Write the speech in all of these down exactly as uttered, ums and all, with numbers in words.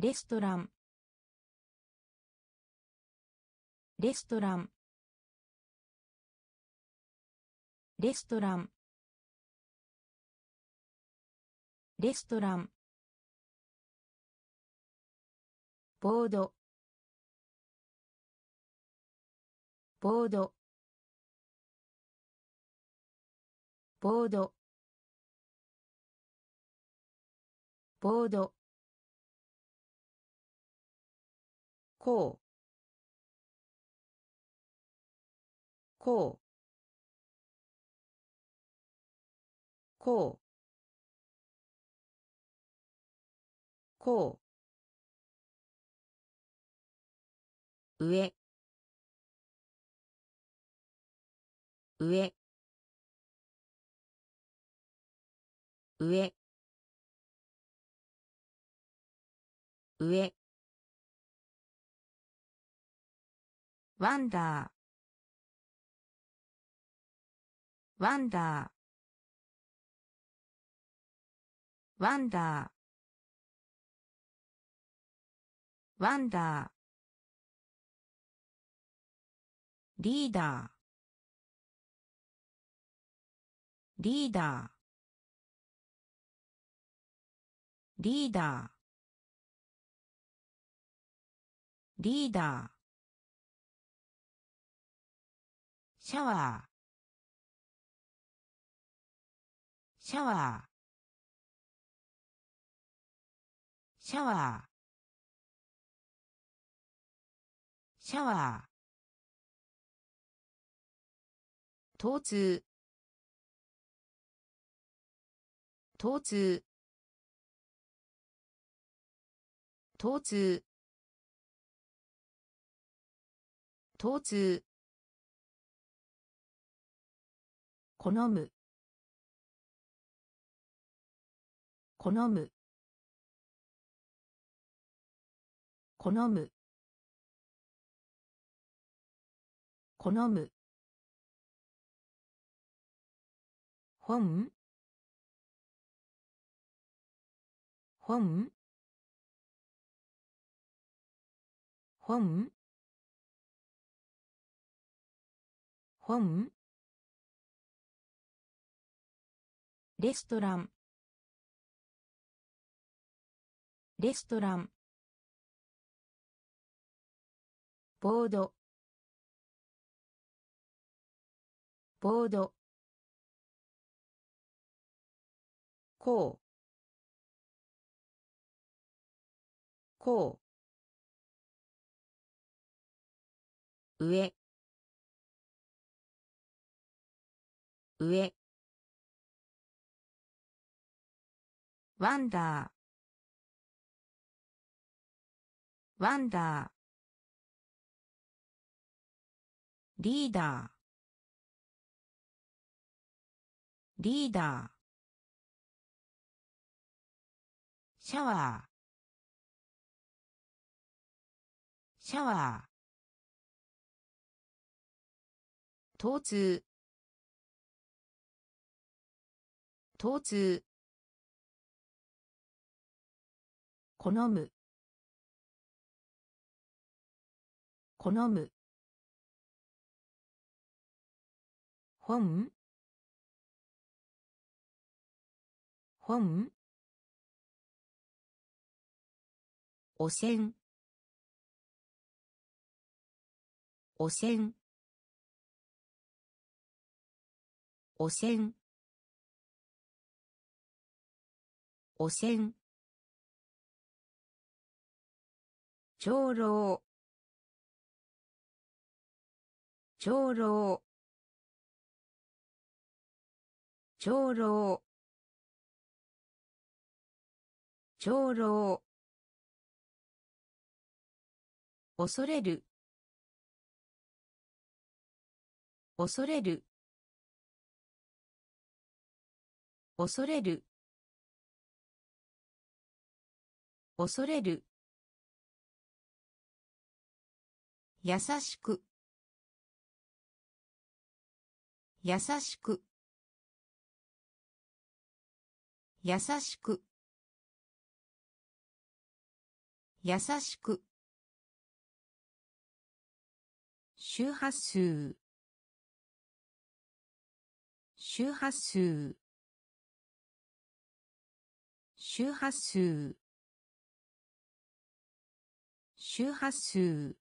レストランレストランレストランレストランボードボードボードボードこうこうこうこう上上上上ワンダーワンダーワンダーワンダーリーダーリーダーリーダーリーダーシャワーシャワーシャワーシャワー疼痛疼痛疼痛疼痛好む好む好む好む本本本本レストランレストランボードボードこうこう上上ワンダーワンダーリーダーリーダーシャワーシャワー疼痛疼痛好む好む本本汚染汚染汚染汚染長老長老長老長老恐れる恐れる恐れる恐れる優しく優しく優しく優しく周波数周波数周波数周波数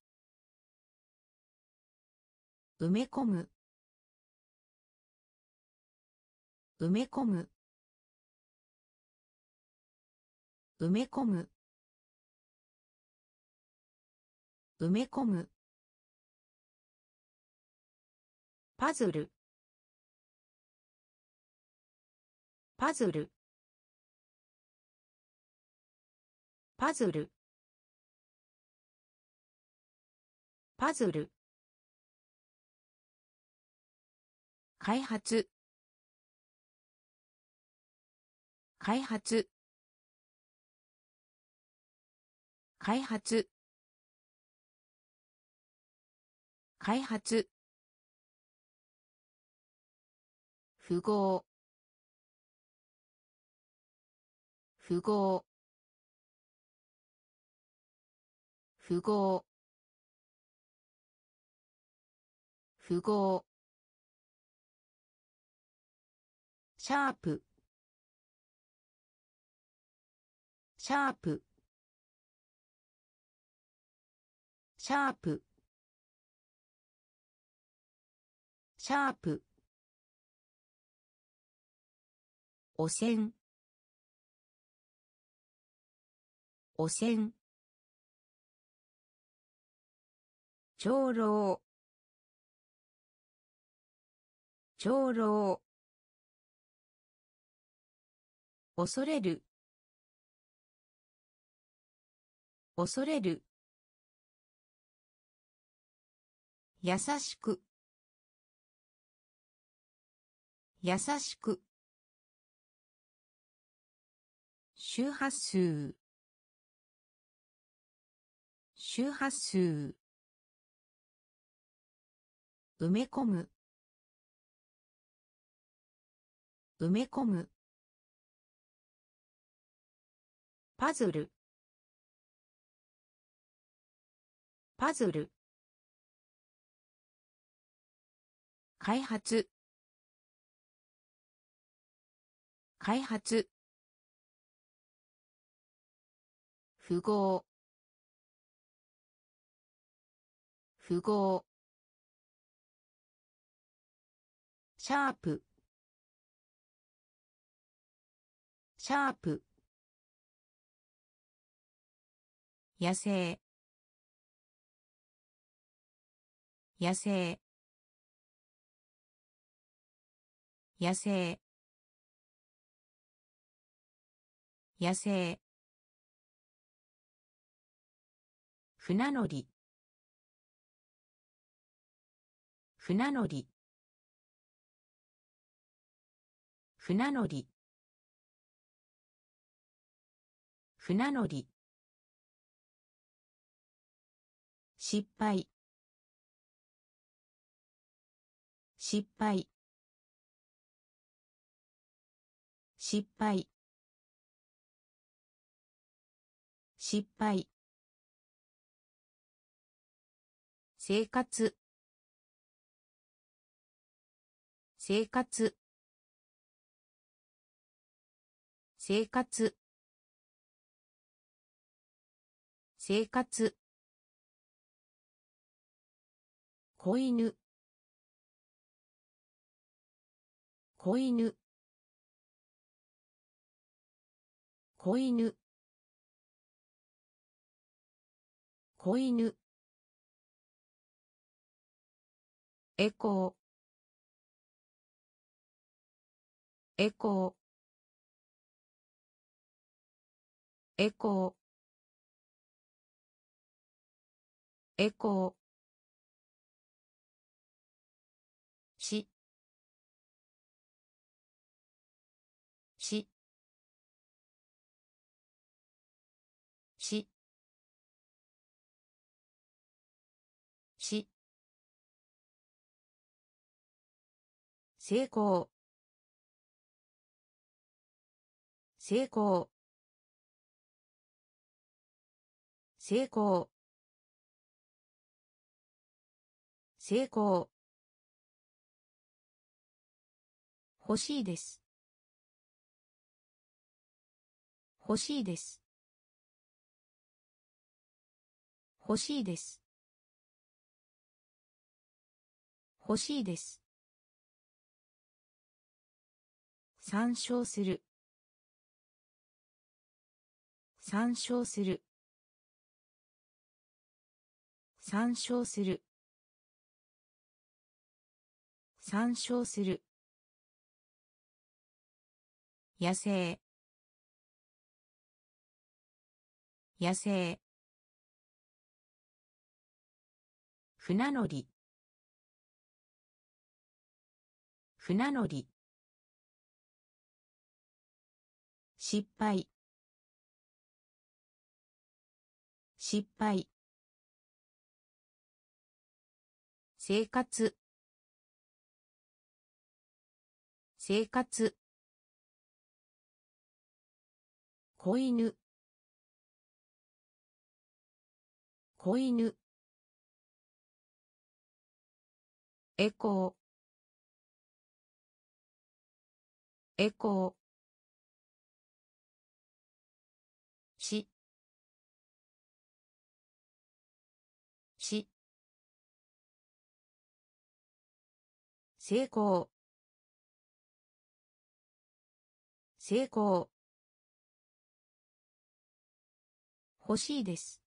埋め込む埋め込む埋め込む埋め込むパズルパズルパズルパズル開発開発開発開発符号符号符号符号シャープシャープシャープシャープ汚染汚染長老長老恐れる恐れる優しく優しく周波数周波数埋め込む埋め込むパズルパズル開発開発符号符号シャープシャープ野生野生野生野生船乗り船乗り船乗り船乗り失敗失敗失敗失敗生活生活生活生活子犬子犬子犬子犬エコーエコーエコーエコーしししし成功成功成功成功欲しいです欲しいです欲しいです欲しいです参照する参照する参照する参照する野生野生船乗り船乗り失敗失敗生活生活子犬子犬エコーエコーしし成功成功欲しいです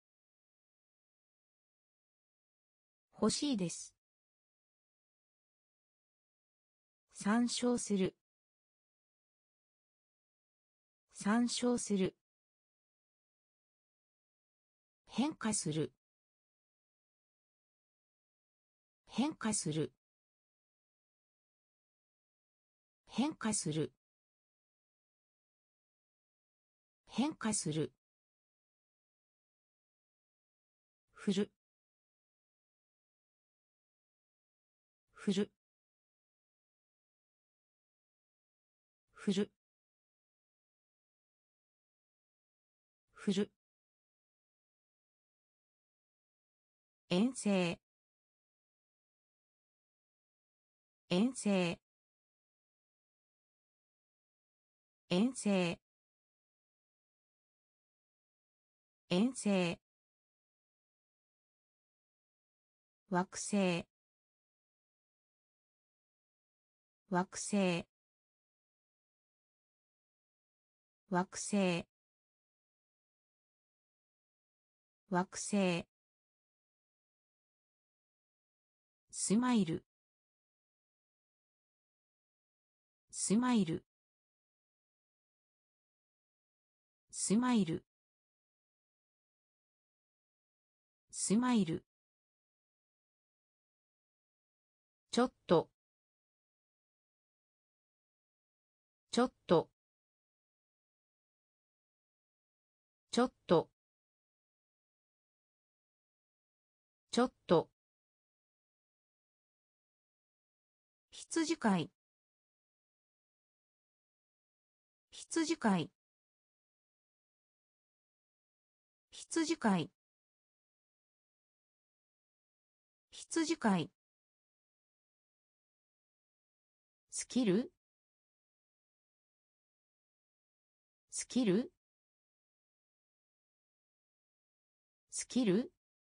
欲しいです参照する参照する変化する変化する変化する変化する振る振る振る振る遠征遠征遠征遠征惑星惑星惑星惑星スマイルスマイルスマイルスマイルちょっとちょっとちょっとちょっと羊飼い羊飼い羊飼い羊飼いスキルスキルスキル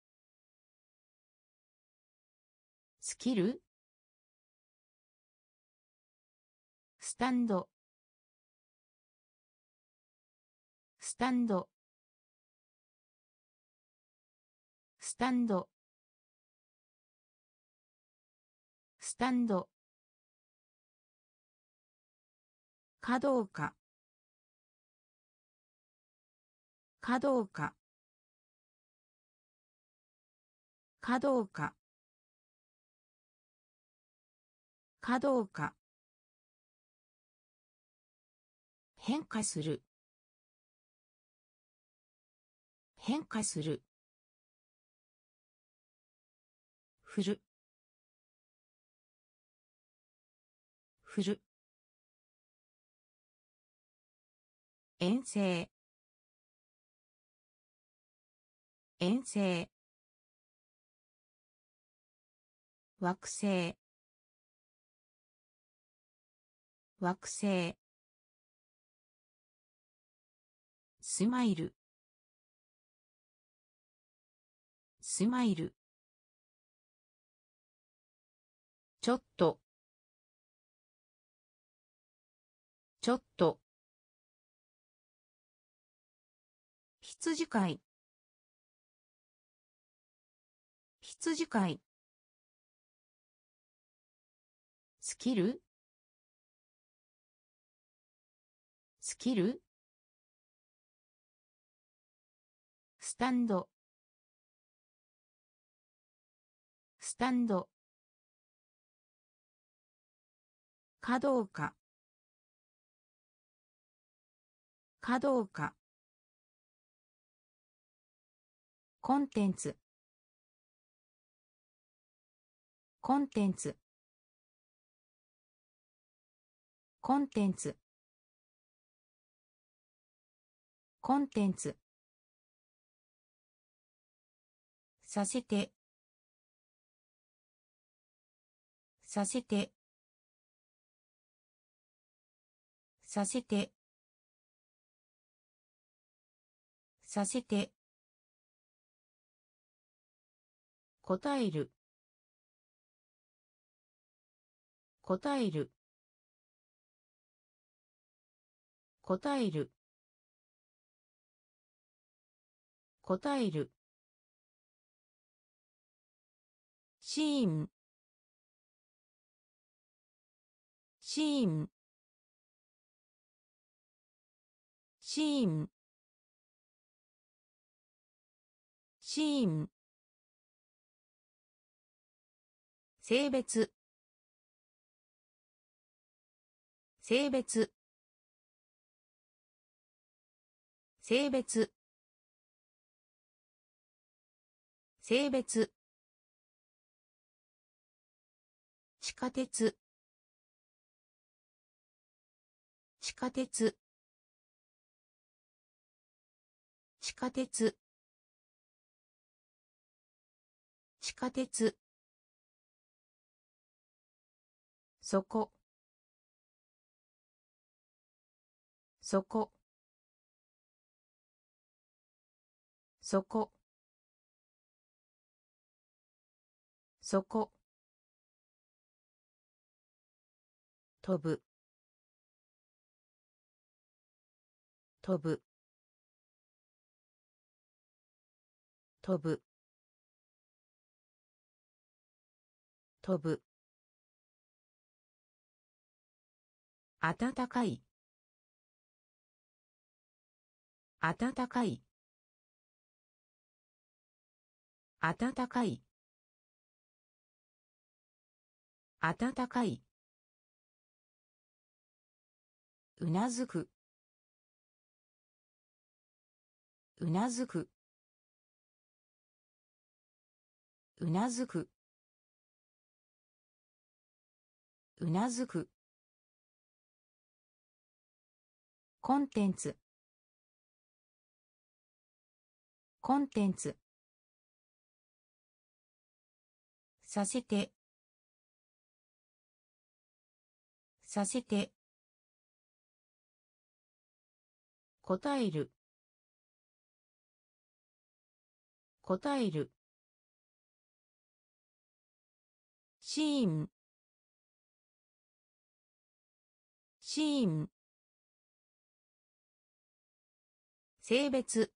スキルスタンドスタンドスタンドスタンドかどうかかどうかかどうかかどうか変化する変化する振る振る遠征遠征惑星惑星スマイルスマイルちょっとちょっと羊飼い羊飼いスキルスキルスタンドスタンドかどうかかどうかコンテンツコンテンツコンテンツコンテンツさせてさせてさせてさせて答える答える答える答えるシーンシーンシーンシーン性別性別性別性別地下鉄地下鉄地下鉄地下鉄そこそこそこそこ飛ぶ飛ぶ飛ぶ飛ぶ暖かい暖かい暖かい暖かいうなずくうなずくうなずくうなずくコンテンツコンテンツさせてさせて答える答えるシーンシーン性別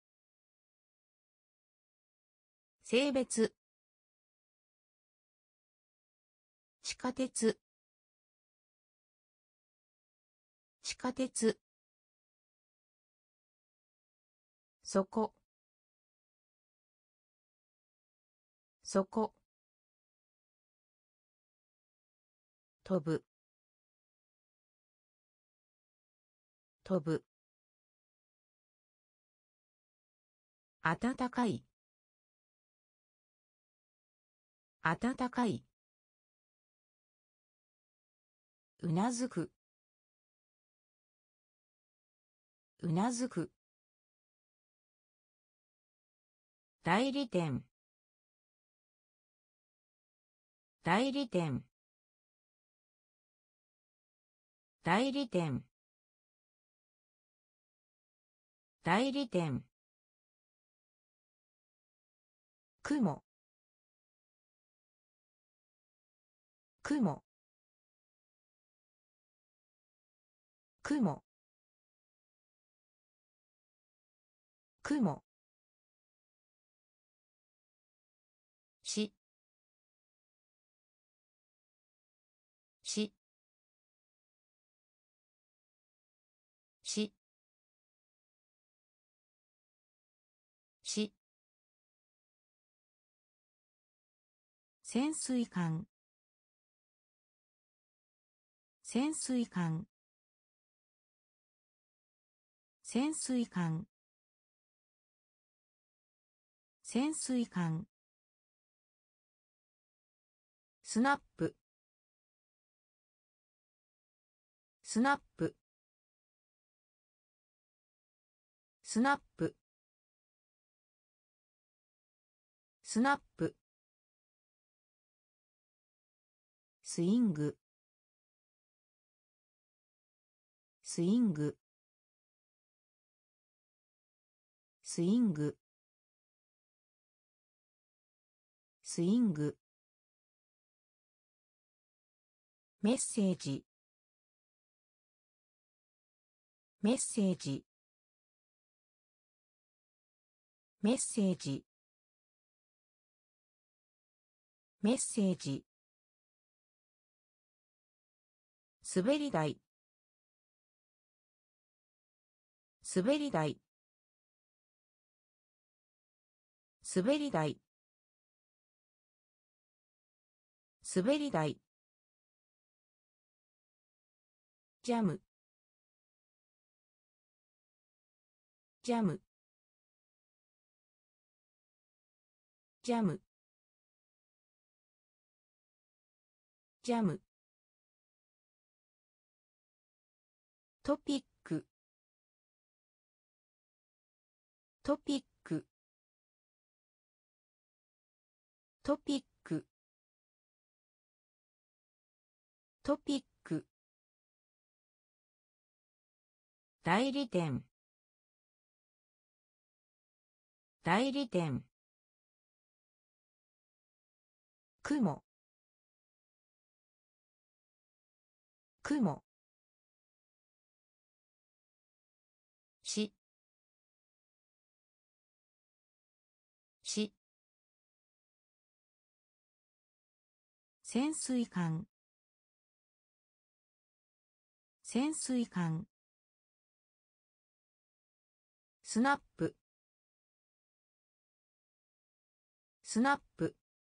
性別地下鉄地下鉄そこそこ飛ぶ飛ぶ暖かい暖かいうなずくうなずく代理店代理店代理店代理店雲雲雲雲しししし潜水艦潜水艦潜水艦潜水艦スナップスナップスナップスナップスイングスイングスイングスイングメッセージメッセージメッセージメッセージ滑り台滑り台滑り台滑り台ジャムジャムジャムジャムトピックトピックトピックトピック代理店代理店雲雲しし潜水艦潜水艦スナップスナップ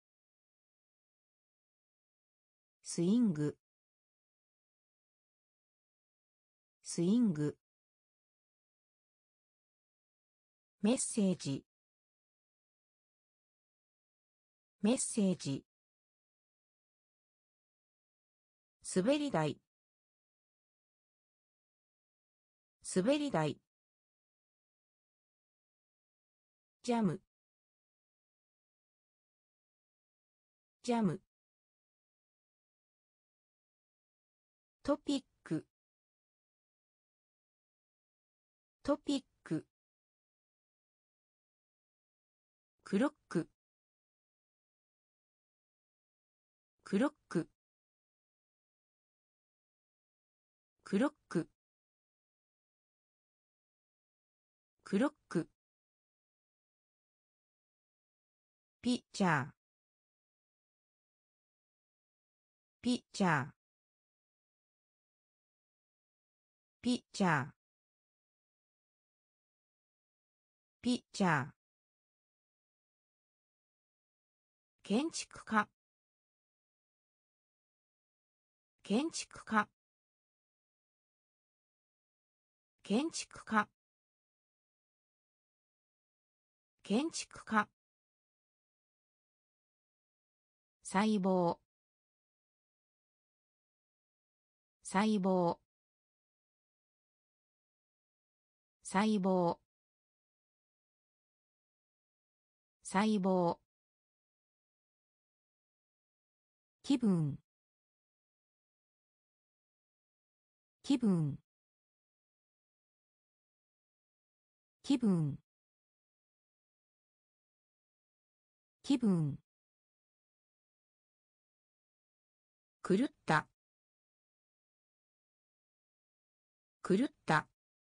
スイングスイングメッセージメッセージ滑り台滑り台ジャムジャムトピックトピッククロッククロッククロッククロックピッチャーピッチャーピッチャーピッチャー建築家建築家建築家建築家細胞細胞細胞細胞、気分、気分、気分、気分、狂った、狂った、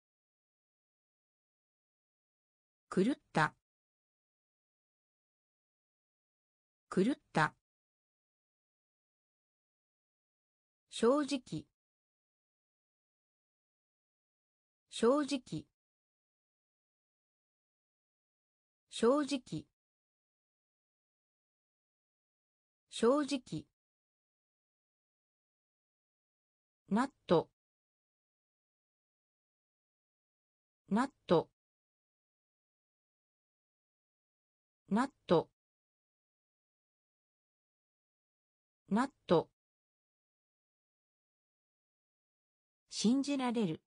狂った、狂った、正直、正直、正直、正直、ナット、ナット、ナット、ナット、信じられる、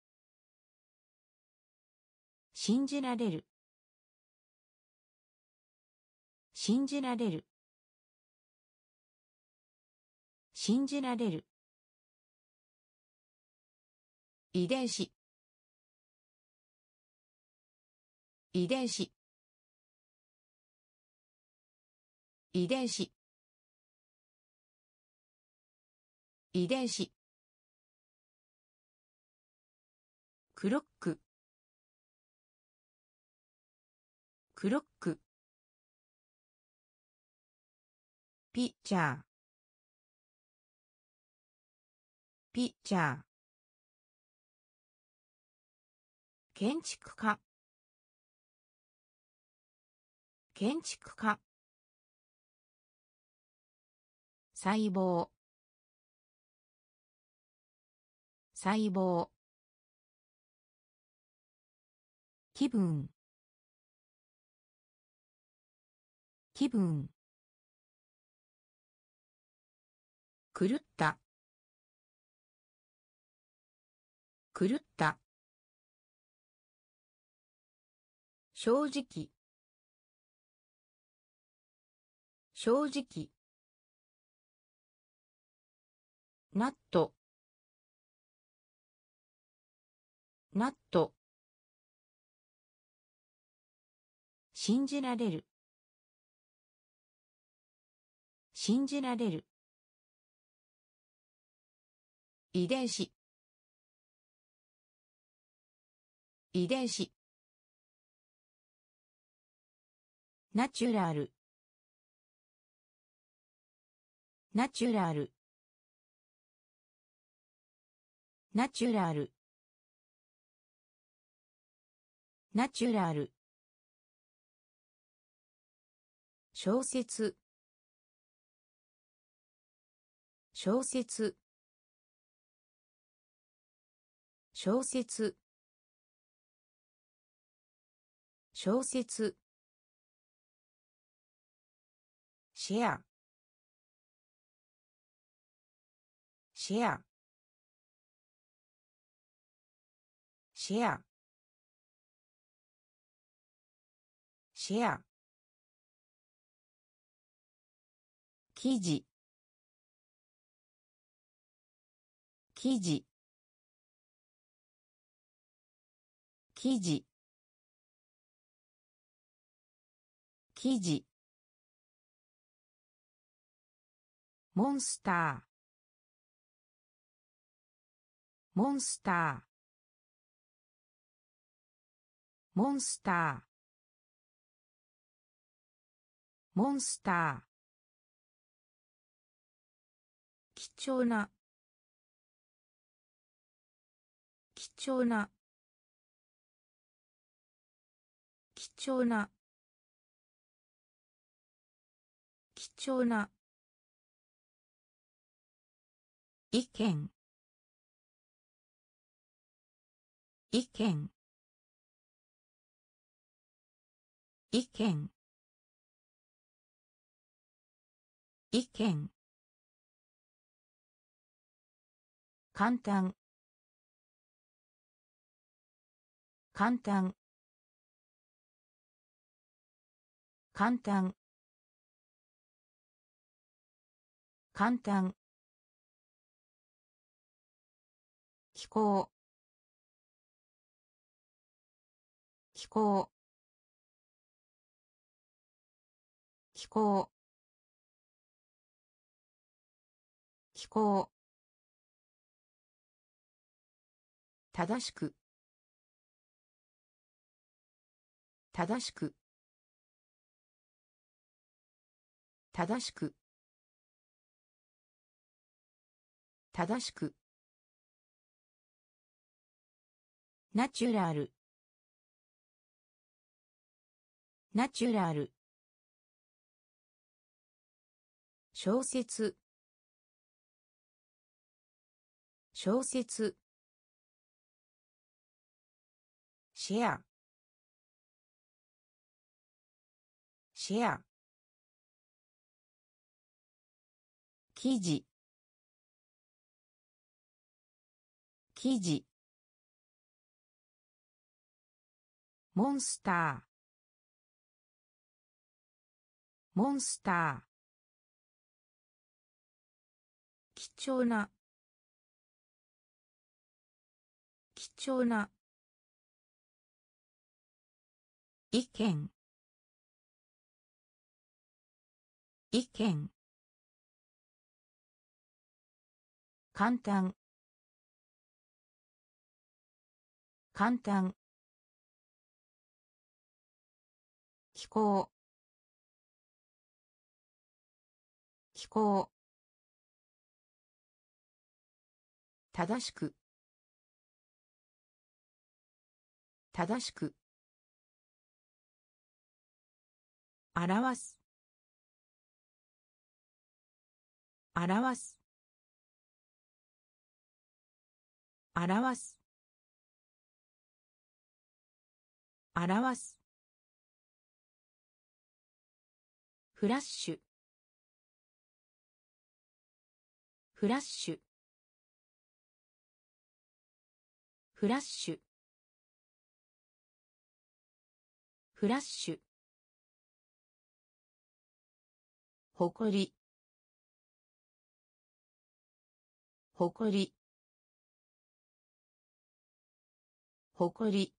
信じられる、信じられる、信じられる、遺伝子、遺伝子、遺伝子、遺伝子、クロック、クロック、ピッチャー、ピッチャー、建築家、建築家、細胞、細胞、気分、気分、狂った、狂った、正直、正直、ナット、ナット、信じられる、信じられる、遺伝子、遺伝子、ナチュラル、ナチュラル、ナチュラル、ナチュラル、小説、小説、小説、小説、シェア、シェア、シェア、シェア、記事、記事、記事、記事、モンスター、モンスター、モンスター、モンスター、貴重な、貴重な、貴重な、貴重な、意見、意見、意見、意見、簡単、簡単、 簡単簡単気候気候気候気候正しく正しく正しく正しくナチュラルナチュラル小説小説シェアシェア記事記事モンスターモンスター貴重な貴重な意見意見簡単簡単気候気候正しく正しく表す表す表す表すフラッシュフラッシュフラッシュフラッシュ誇り誇り誇り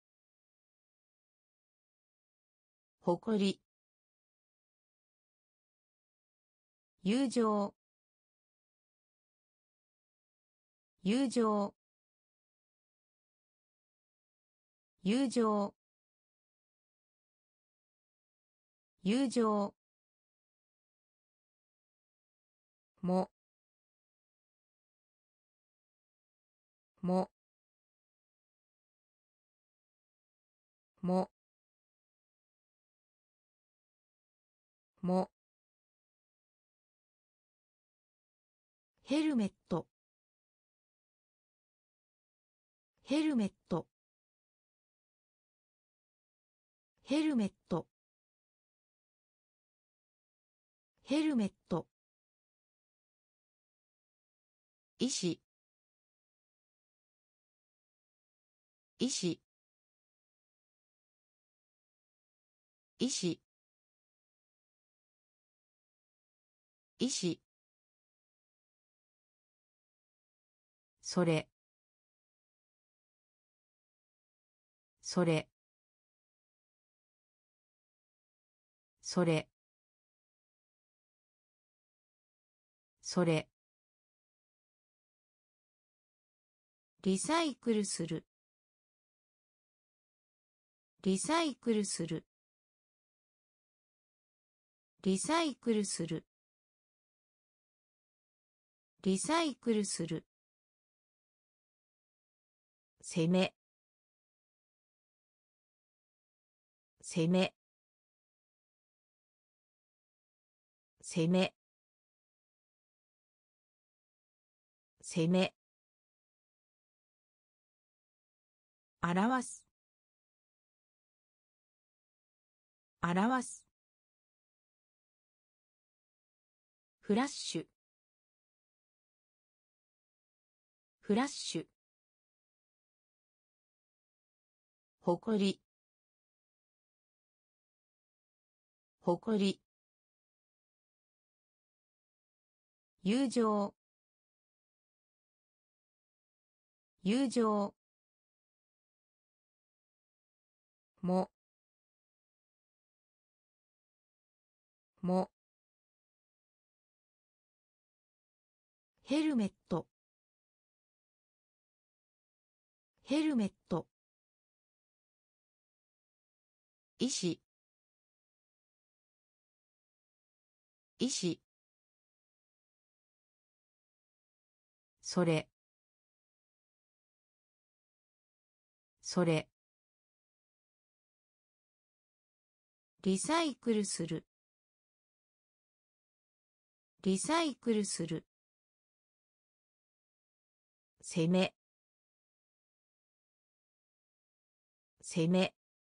誇り友情友情友情友情ももももヘルメットヘルメットヘルメットヘルメット医師医師医師医師それそれそれそれリサイクルするリサイクルするリサイクルするリサイクルする攻め攻め攻め攻め表す表すフラッシュフラッシュ誇り誇り、友情、友情、も、も、ヘルメット、ヘルメット、医師、医師、それ、それ、リサイクルする、リサイクルする、攻め、攻め、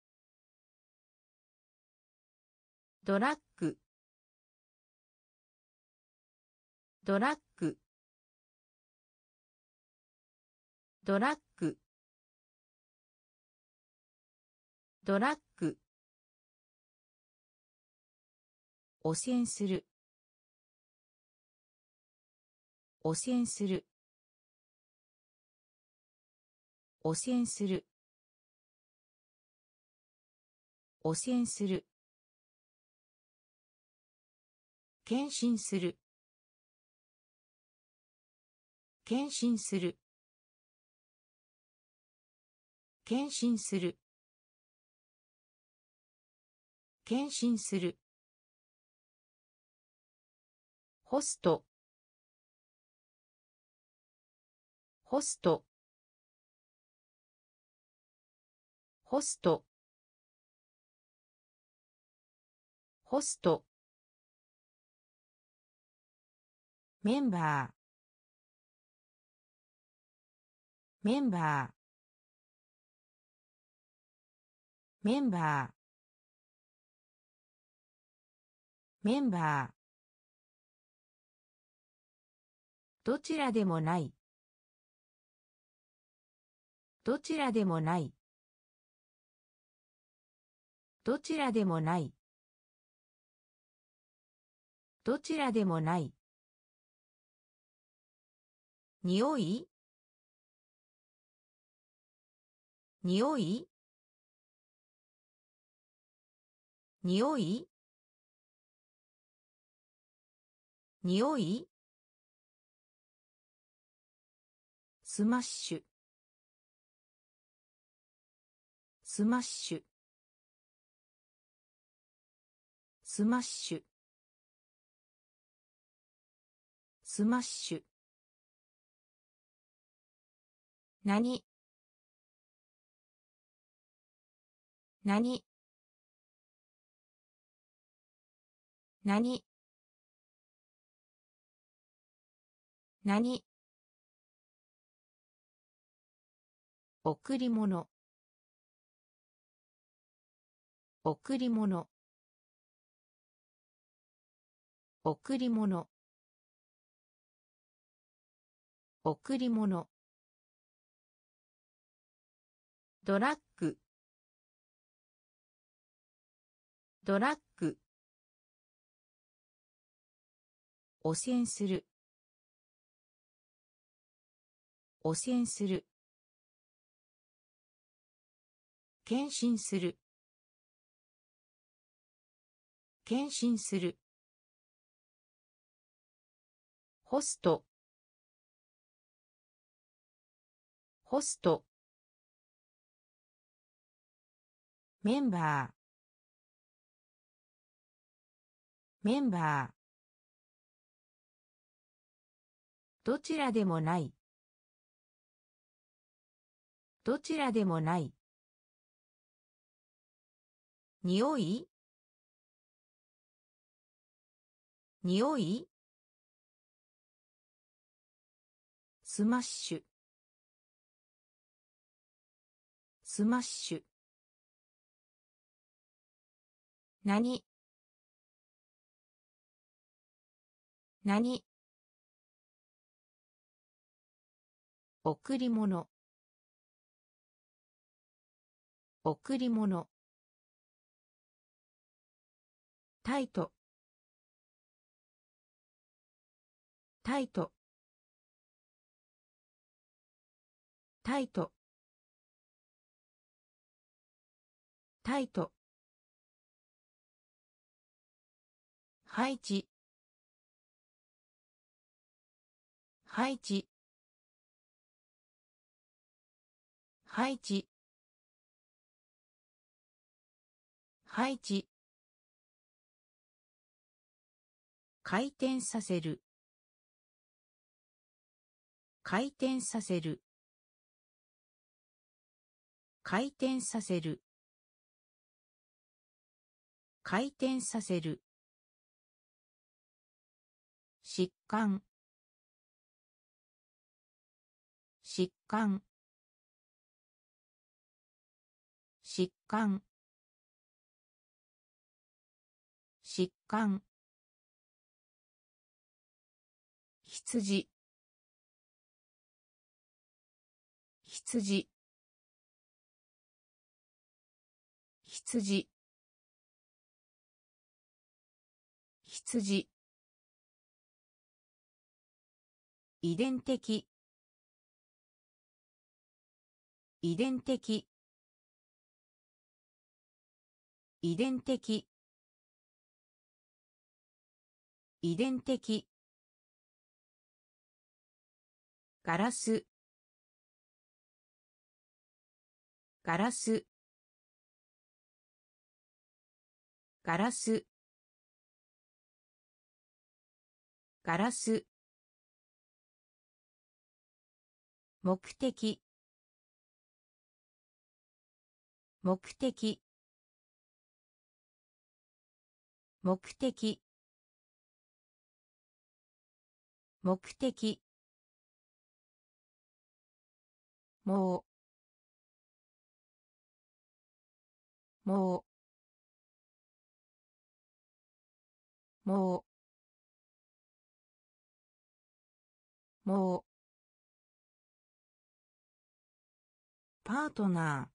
ドラッグ、ドラッグ、ドラッグ、ドラッグ、汚染する、汚染する、汚染する、汚染する、献身する、献身する、献身する、献身する、ホスト、ホスト、ホスト、ホスト、メンバー、メンバー、メンバー、メンバー、どちらでもない、どちらでもない、どちらでもない、どちらでもない、匂い、匂い、匂い、匂い、スマッシュ、スマッシュ、スマッシュ、スマッシュ、何、何、何、何、贈り物、贈り物、贈り物、贈り物、ドラッグ、ドラッグ、汚染する、汚染する、献身する、献身する、ホスト、ホスト、メンバー、メンバー、どちらでもない、どちらでもない、匂い、匂い、スマッシュ、スマッシュ、何、何、贈り物、贈り物、 タイトタイトタイトタイト配置配置配置配置回転させる回転させる回転させる回転させる疾患疾患疾患疾患羊羊羊羊遺伝的遺伝的遺伝的遺伝的ガラスガラスガラスガラス目的目的目的目的もうもうもうもうパートナー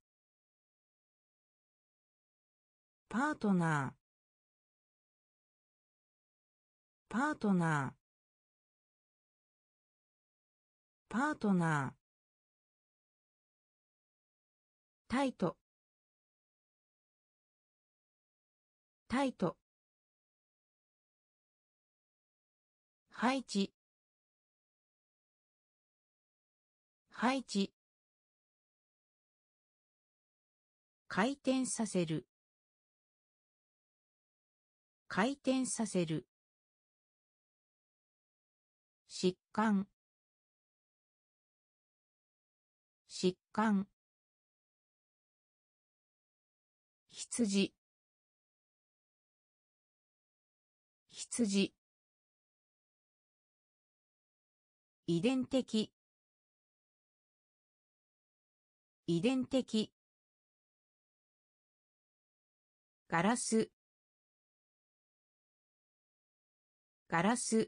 パートナーパートナーパートナータイトタイト配置配置回転させる回転させる疾患疾患羊羊遺伝的遺伝的ガラスガラス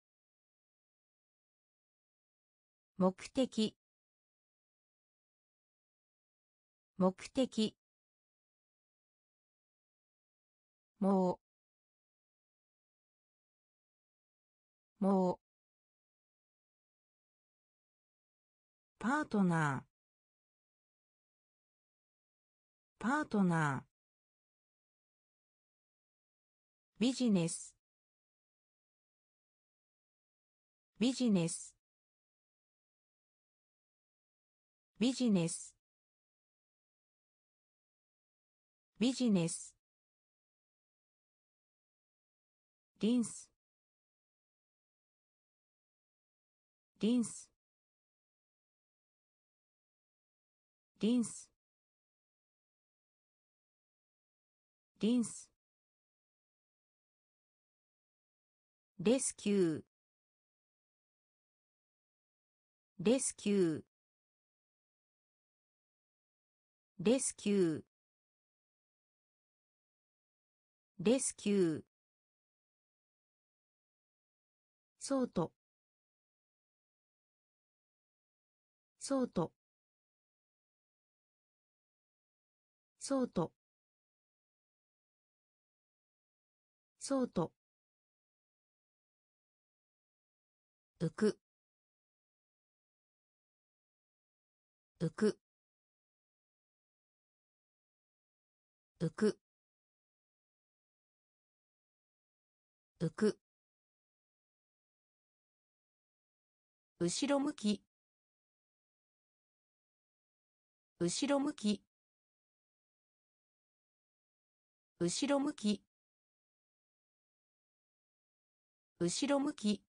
目的目的もうもうパートナーパートナービジネスビジネスビジネスビジネスリンスリンスリンスリンスレスキューレスキューレスキューレスキューソートソートソートそうと浮く浮く浮く浮く後ろ向き後ろ向き後ろ向き後ろ向き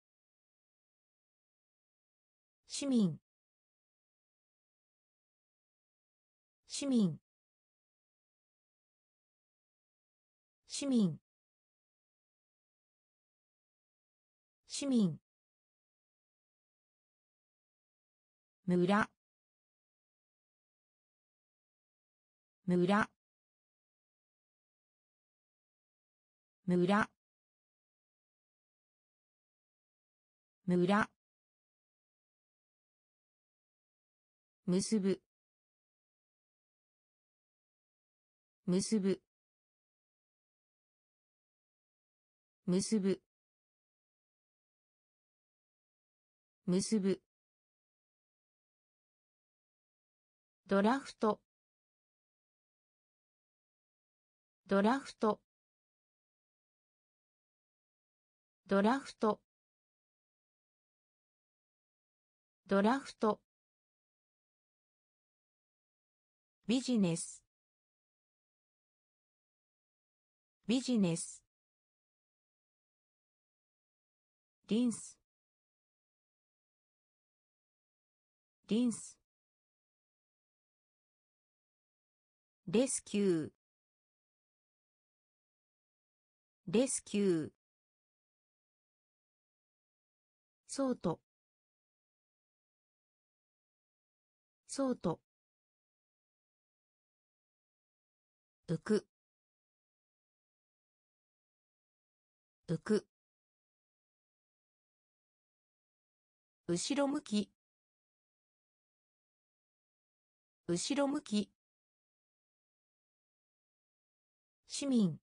市民市民市民市民村村村村結ぶ結ぶ結ぶ結ぶドラフトドラフトドラフトドラフトビジネスビジネスリンスリンスレスキューレスキューそうとそうと浮く浮く後ろ向き後ろ向き市民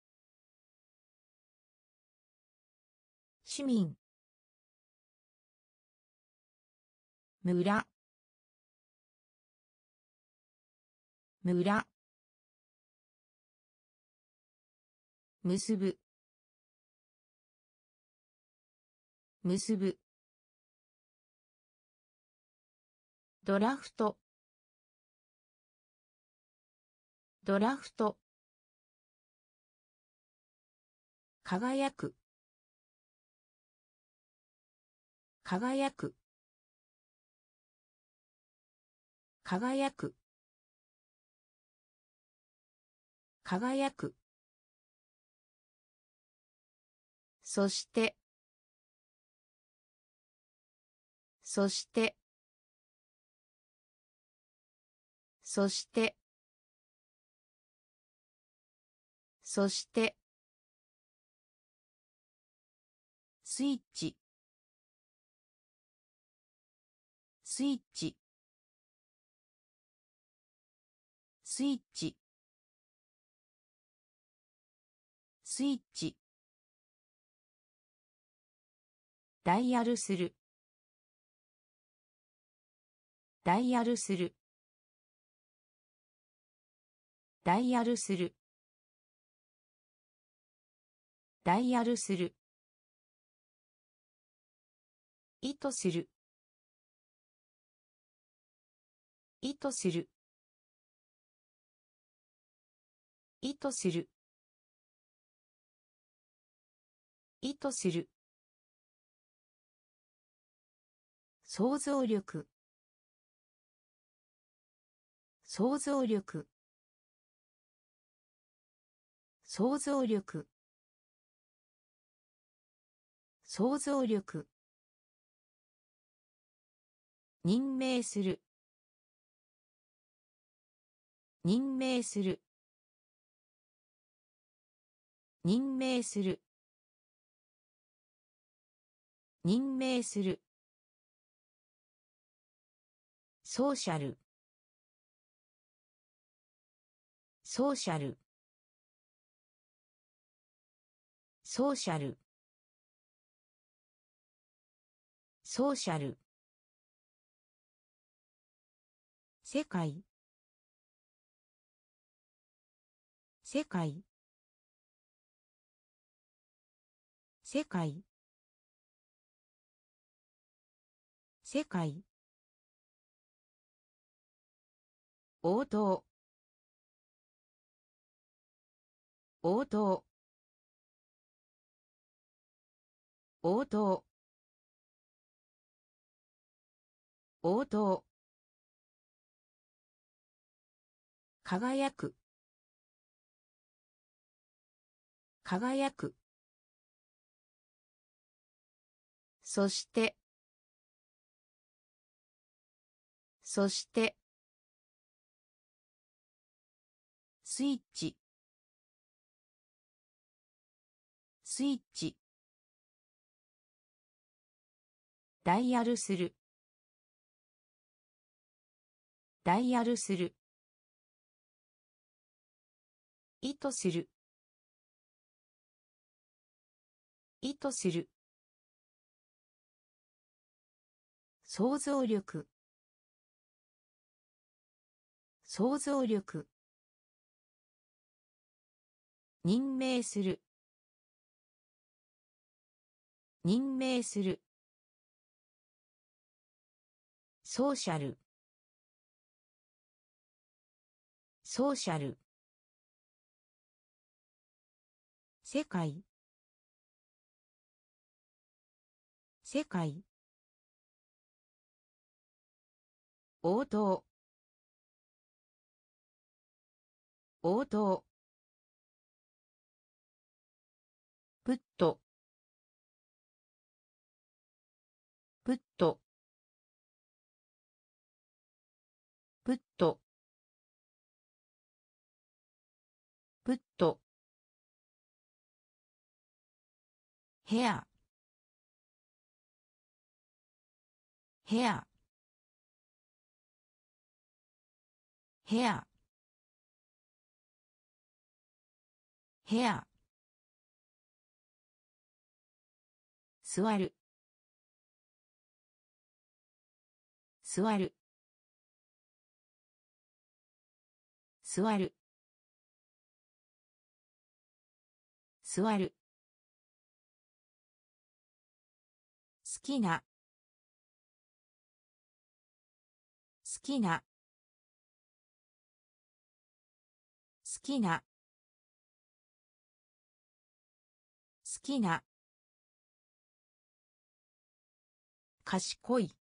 市民村村結ぶ結ぶドラフトドラフト輝く輝く輝く輝くそしてそしてそしてそしてスイッチスイッチスイッチスイッチダイヤルするダイヤルするダイヤルするダイヤルする意図する意図する意図する意図する想像力想像力想像力想像力任命する任命する任命する任命するソーシャルソーシャルソーシャルソーシャル世界世界世界世界応答応答応答応答輝く輝くそしてそしてスイッチスイッチダイヤルするダイヤルする意図する意図する想像力想像力任命する任命するソーシャルソーシャル世界世界応答応答プットプットプットプットヘアヘアヘアヘア座る座る座る座る好きな好きな好きな好きな賢い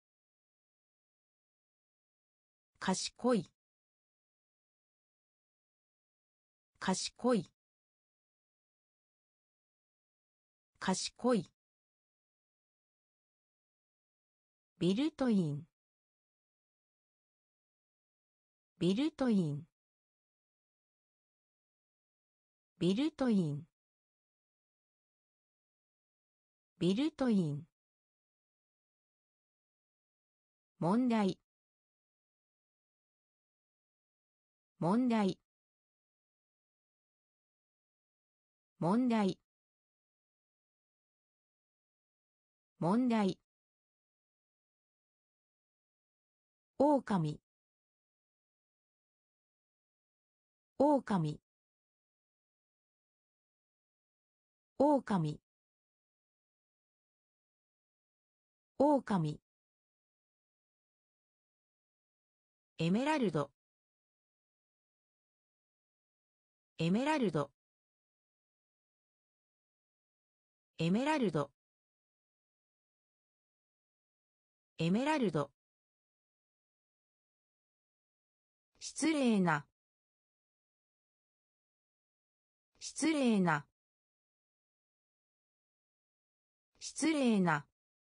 賢い賢い賢いビルトインビルトインビルトインビルトイン問題問題問題問題オオカミオオカミオオカミオオカミエメラルドエメラルドエメラルドエメラルド失礼な失礼な失礼な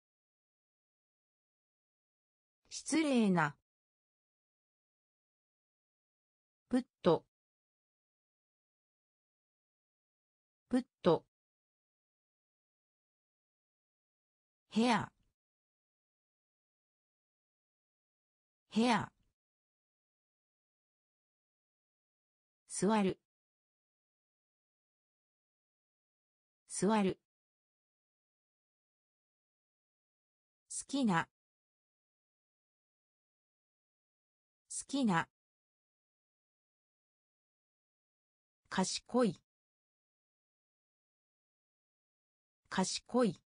失礼なプットプットヘアヘア座る座る。好きな。好きな。賢い。賢い。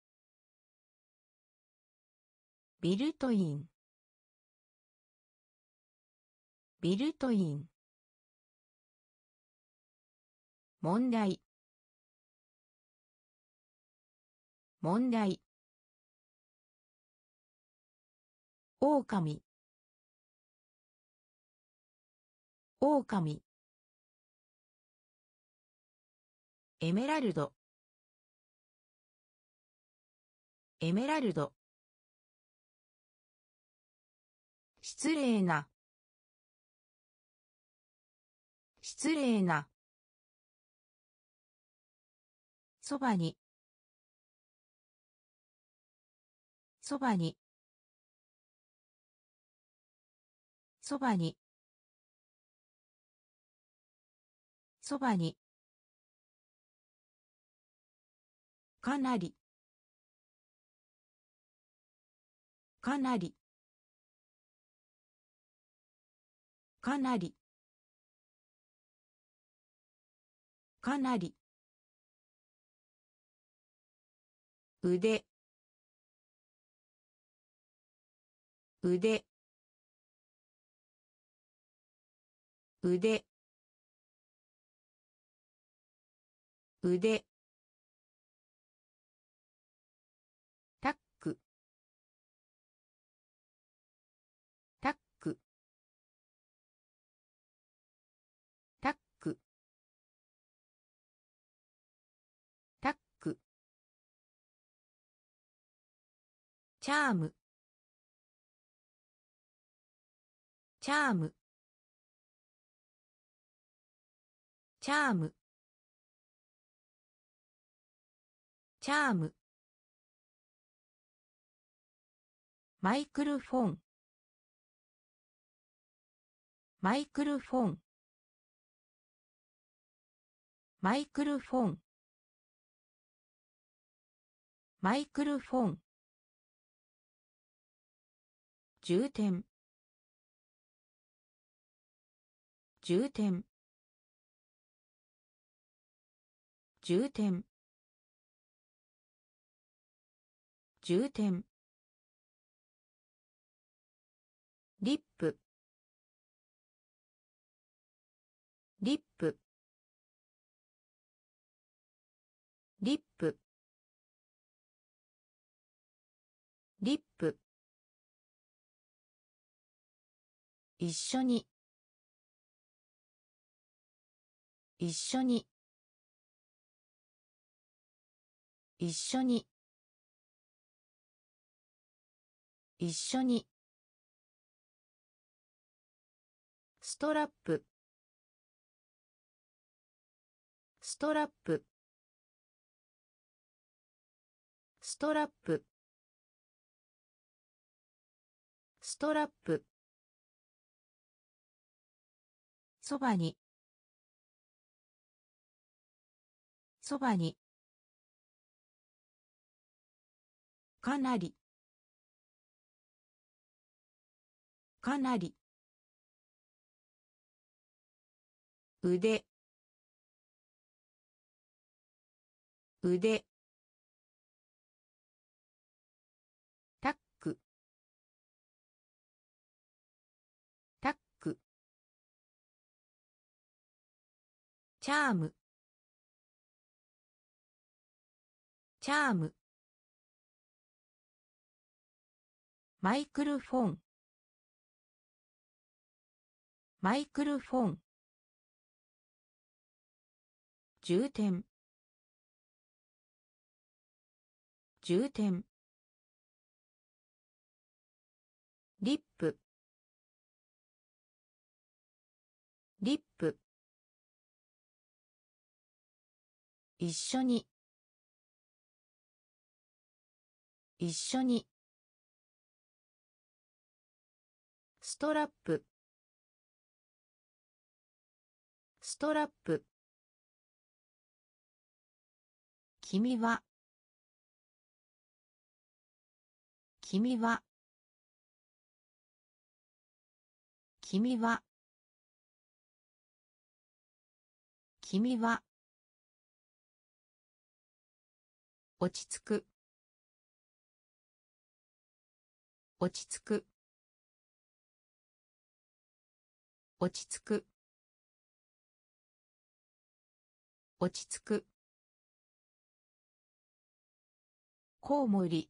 ビルトイン。ビルトイン。問題。問題。狼。狼。エメラルド。エメラルド。失礼な。失礼な。そばに。そばに。そばに。そばに。かなり。かなり。かなり。かなり。腕。腕。腕。腕。タック。タック。タック。タック。チャーム。チャーム。チャーム。チャーム。マイクロフォン。マイクロフォン。マイクロフォン。マイクロフォン。充填。充填。充填。充填。リップ。リップ。リップ。リップ。一緒に。一緒に。一緒に。一緒に。ストラップ。ストラップ。ストラップ。ストラップ。そばに。そばに。かなり。かなり。腕。腕。タック。タック。チャーム。チャーム。マイクロフォン。マイクロフォン。充填。充填。リップ。リップ。一緒に。一緒に。ストラップ。ストラップ。 君は君は君は君は落ち着く落ち着く落ち着く落ち着くコウモリ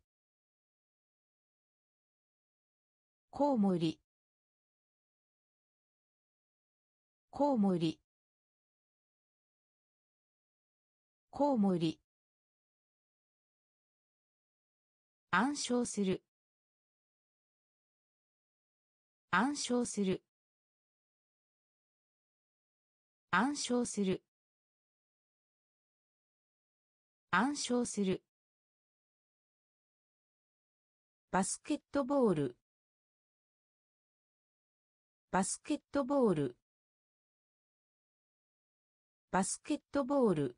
コウモリコウモリコウモリ暗唱する暗唱する暗唱する暗唱するバスケットボールバスケットボールバスケットボール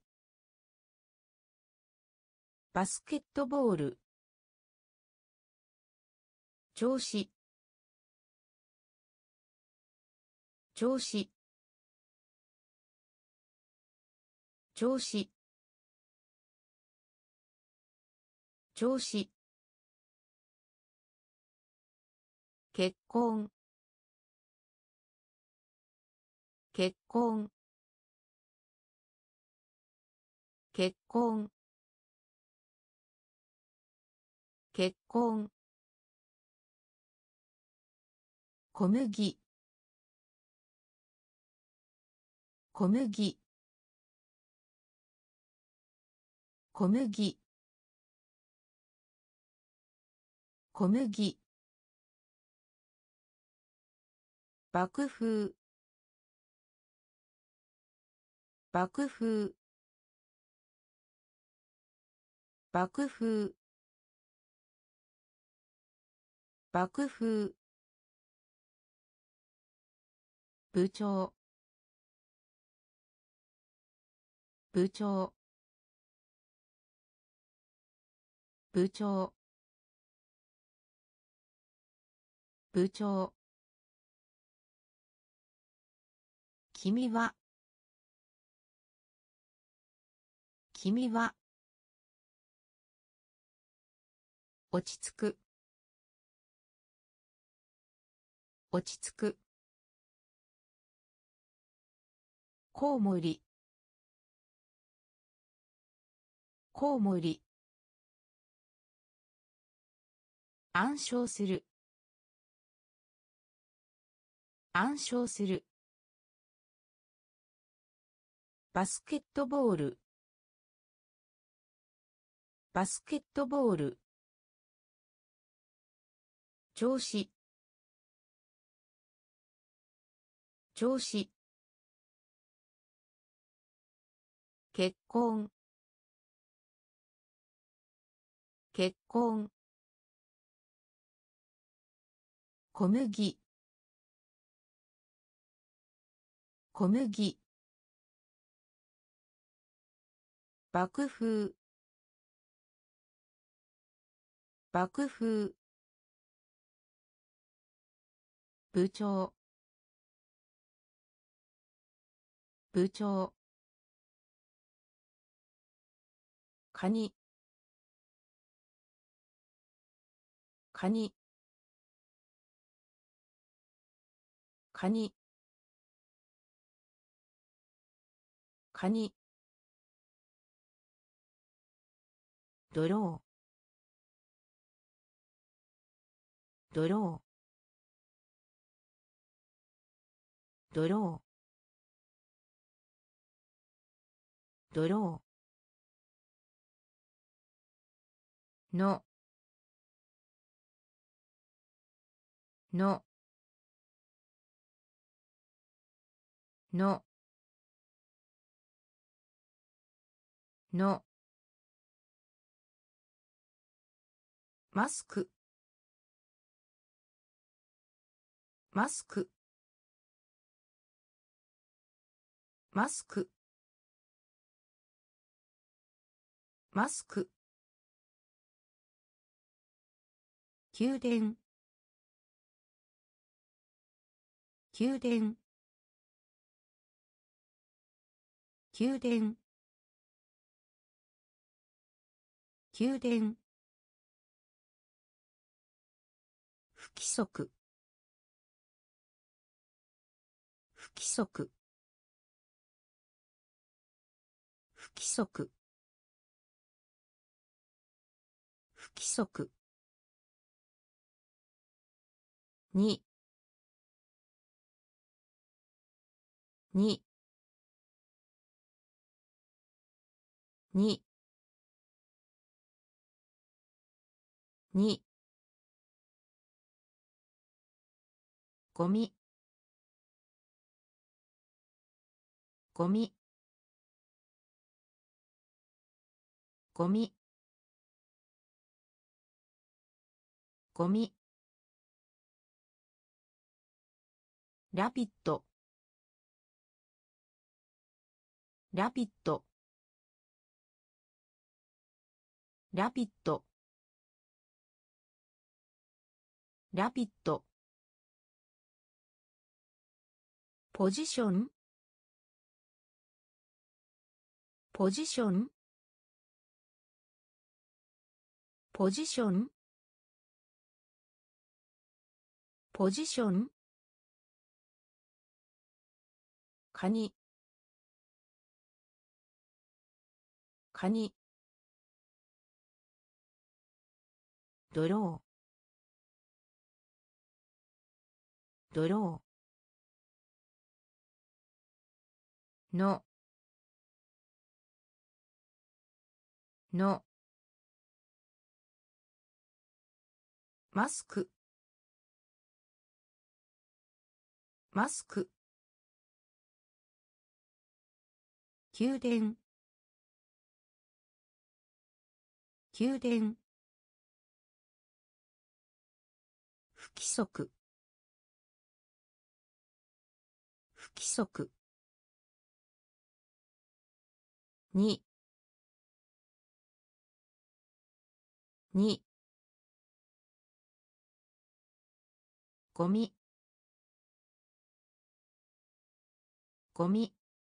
バスケットボール調子調子調子調子結婚結婚結婚結婚小麦小麦小麦小麦爆風爆風爆風爆風部長部長部長部長君は君は落ち着く落ち着くコウモリコウモリ暗唱する暗唱するバスケットボールバスケットボール調子調子結婚結婚小麦小麦爆風爆風部長部長カニカニカニカニドロードロードロードローののののマスクマスクマスクマスク、宮殿、宮殿、宮殿、宮殿、不規則、不規則、不規則、不規則、に、に、に、に、ゴミ、ゴミ、ゴミ、ゴミ、ラピッド、ラピッド、ラピッド、ラピッド、ポジション、ポジション、ポジション、ポジション、カニ、カニ、ドロー、ドロー、の、の、マスク、マスク、宮殿、宮殿、不規則、不規則、に、に、ゴミ、ゴミ、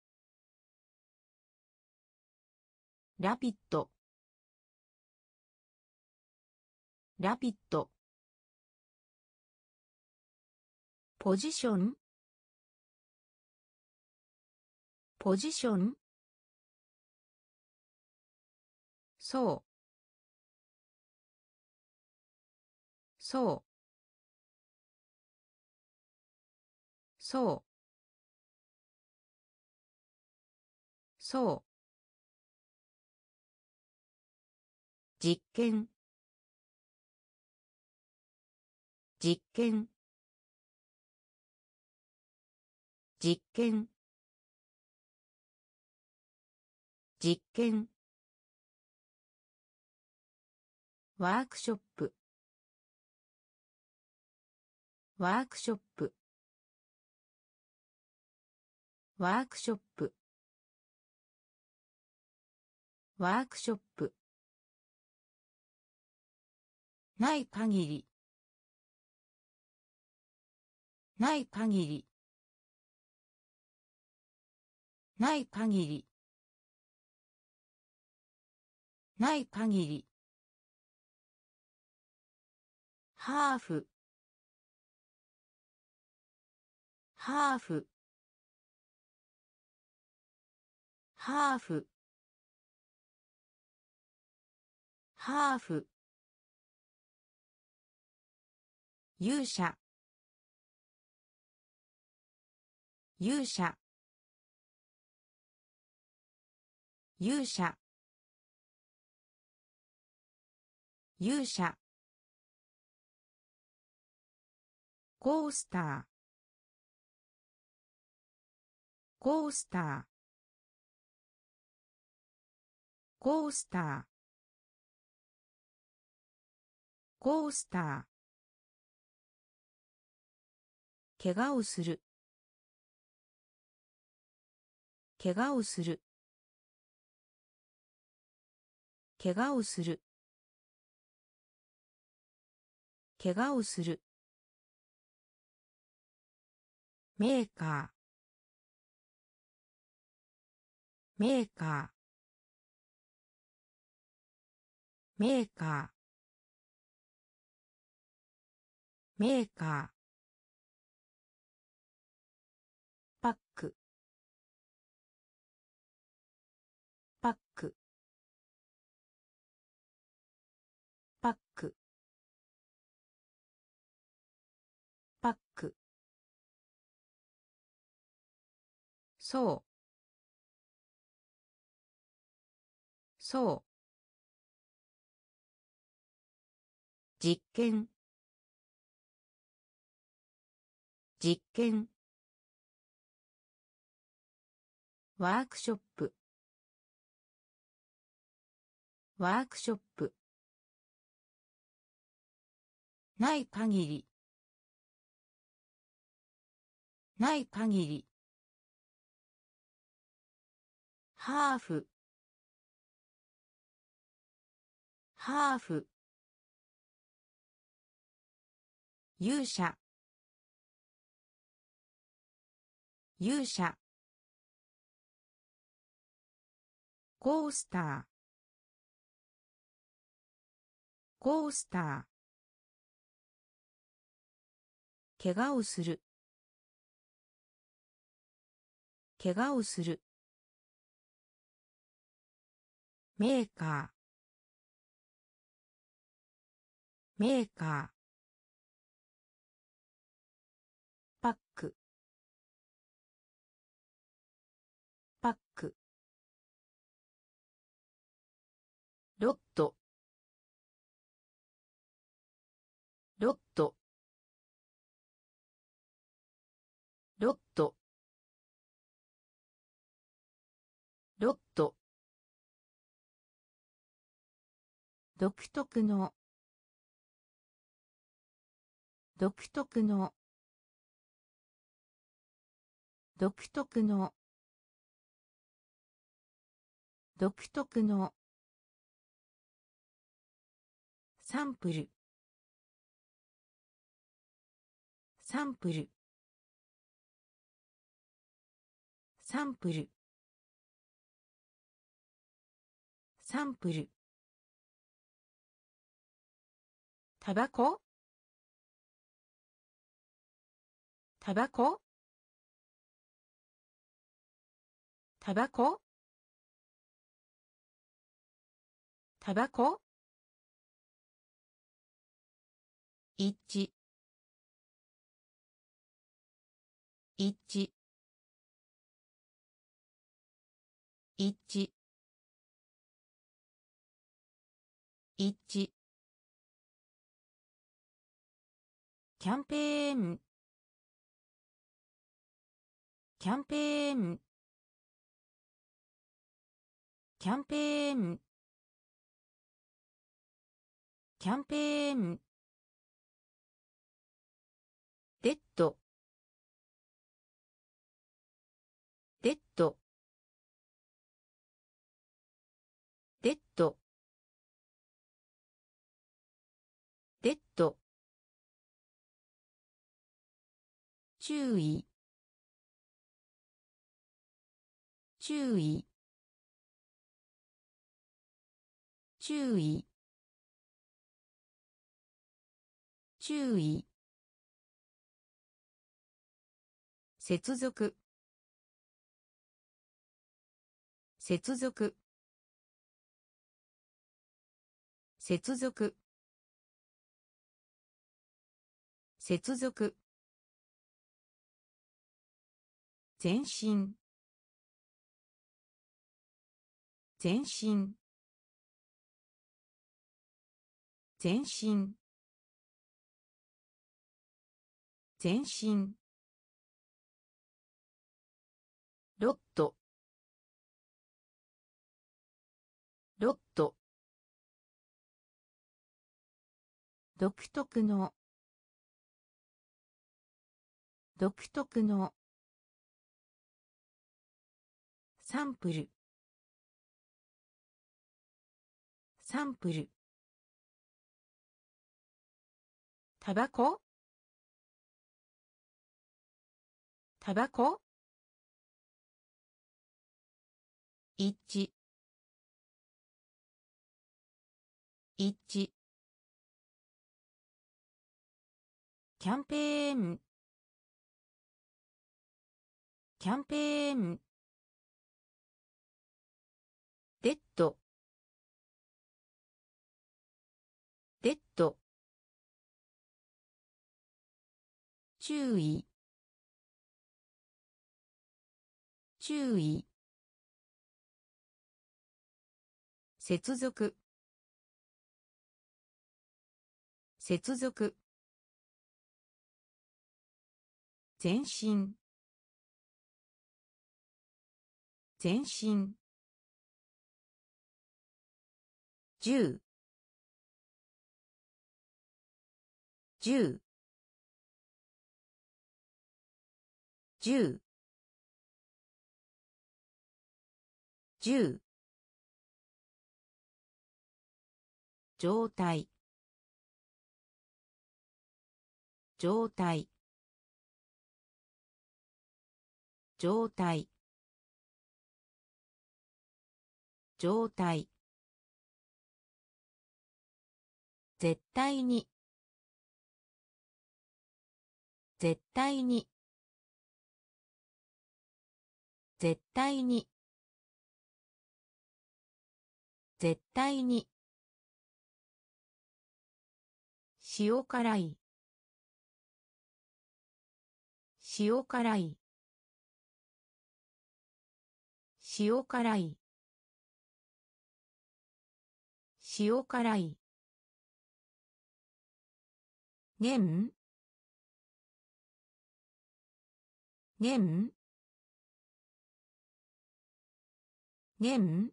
ラピッド、ラピッド、ポジション、ポジション、そう、そう、そう、そう、実験、実験、実験、実験、ワークショップ、ワークショップ、ワークショップ、ワークショップ、ない限り、ない限り、ない限り、ない限り、ハーフ、ハーフ、ハーフ、ハーフ、勇者、勇者、勇者、勇者、コースター、コースター、コースター、コースター、怪我をする、怪我をする、 怪我をする怪我をするメーカーメーカーメーカーメーカーパックパックパックパックそうそう実験実験ワークショップワークショップない限りない限りハーフハーフ勇者勇者コースターコースター怪我をする怪我をするメーカーメーカーパックパックロットロットロットロット独特の独特の独特の独特のサンプルサンプルサンプルサンプルタバコタバコタバコタバコ一致一致一致一致キャンペーンキャンペーンキャンペーンキャンペーンデッドデッドデッドデッド注意注意注意注意接続接続接続接続前進前進前進前進ロットロット独特の独特のサンプルサンプルタバコタバコ一致一致キャンペーンキャンペーンデッドデッド注意注意接続接続前進前進十十十十状態状態状態状態絶対に絶対に絶対に絶対に塩辛い塩辛い塩辛い塩辛い年年年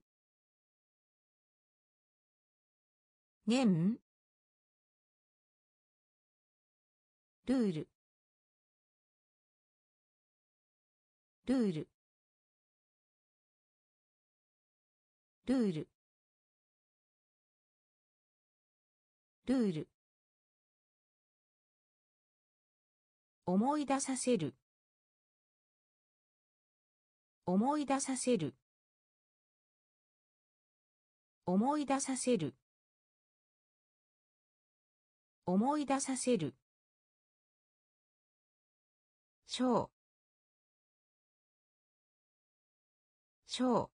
年ルールルールルールルール思い出させる思い出させる思い出させる思い出させる小小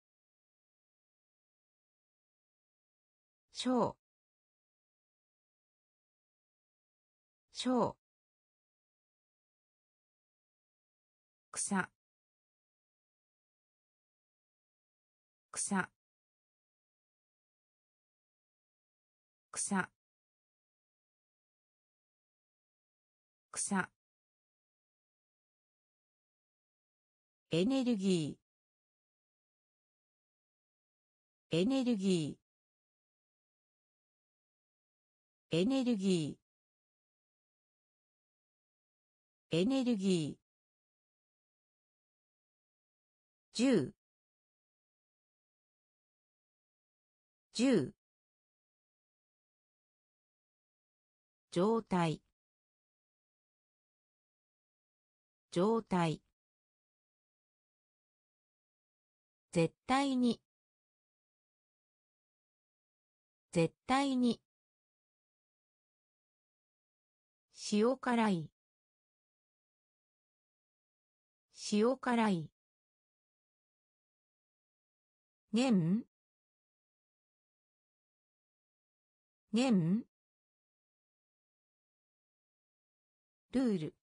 小小草草草草エネルギーエネルギーエネルギーエネルギー十十状態状態絶対に絶対に塩辛い塩辛い年年ルール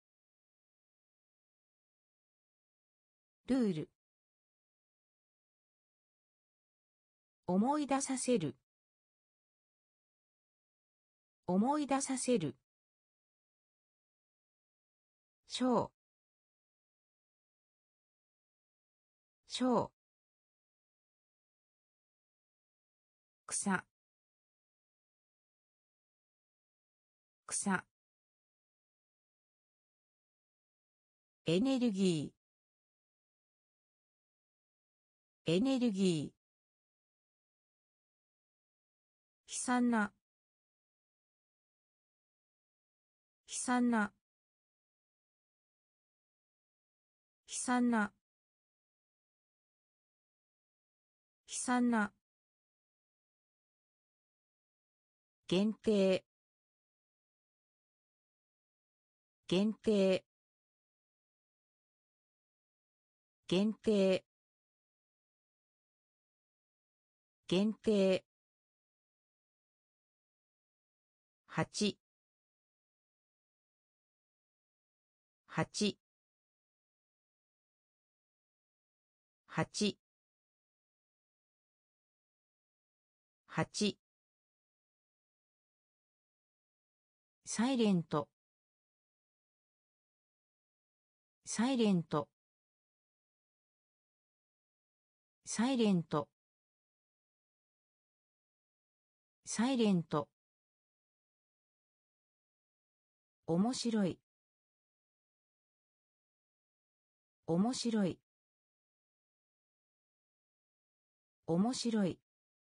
ルール思い出させる思い出させる小小草草エネルギーエネルギー惨な悲惨な悲惨な悲惨な限定限定限定限定八八八八サイレントサイレントサイレントサイレント面白い面白い面白い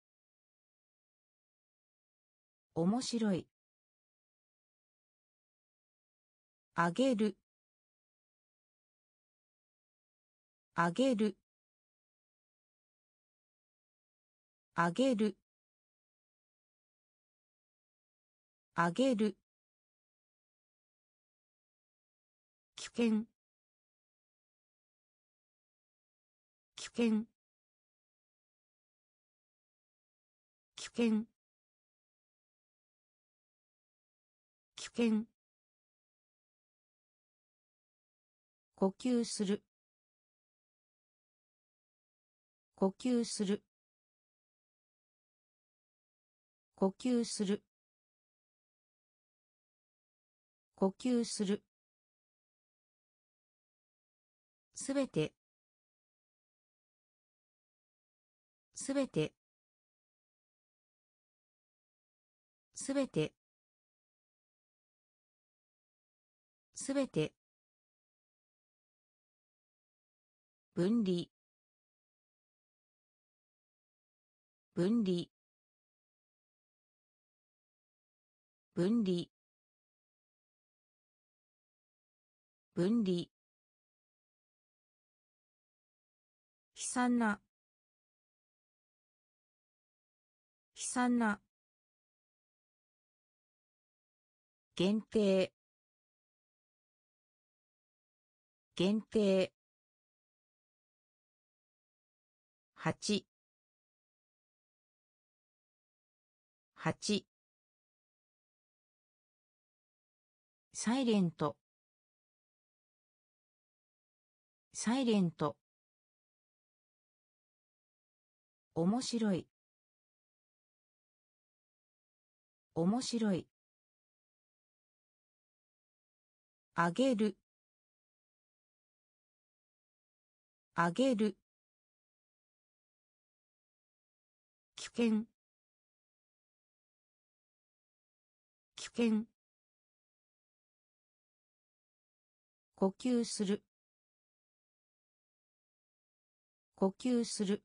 面白いあげるあげるあげるあげる危険危険危険危険呼吸する呼吸する呼吸する呼吸するすべてすべてすべてすべて分離分離分離分離悲惨な悲惨な限定限定八八サイレントサイレント面白い面白いあげるあげる危険危険呼吸する呼吸する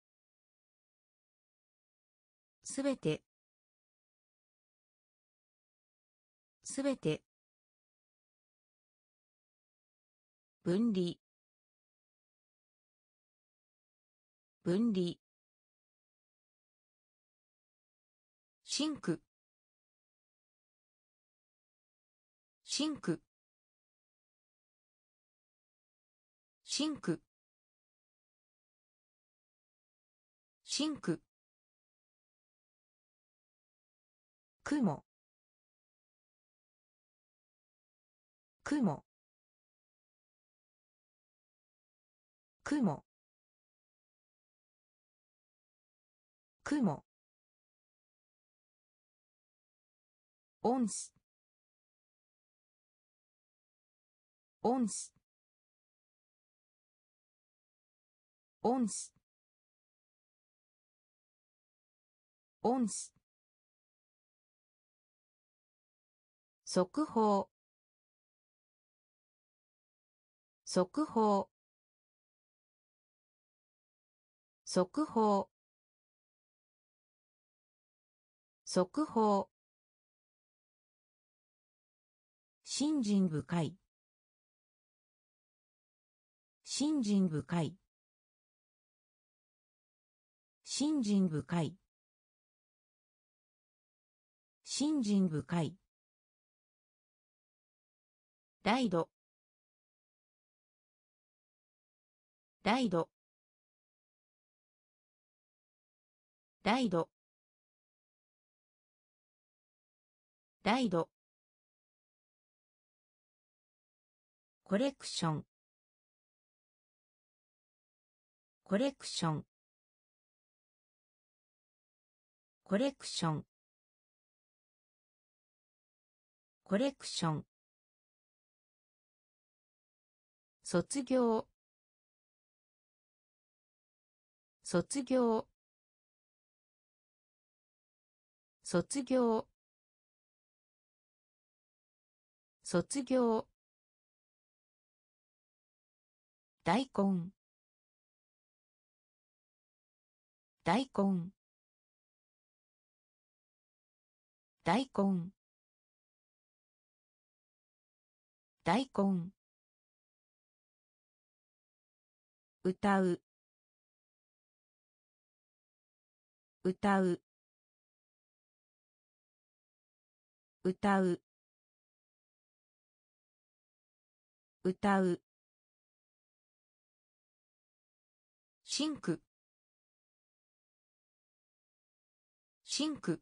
すべてすべて分離分離シンクシンクシンクシンク雲雲雲雲オンスオンスオンスオンス速報速報速報速報。信心深い。信心深い。信心深い。信心深い。ライド。ライド。ライド。ライド。コレクション。コレクション。コレクション。コレクション。卒業。卒業。卒業。卒業。大根。大根。大根。大根。歌う。歌う。歌う。歌う。シンク。シンク。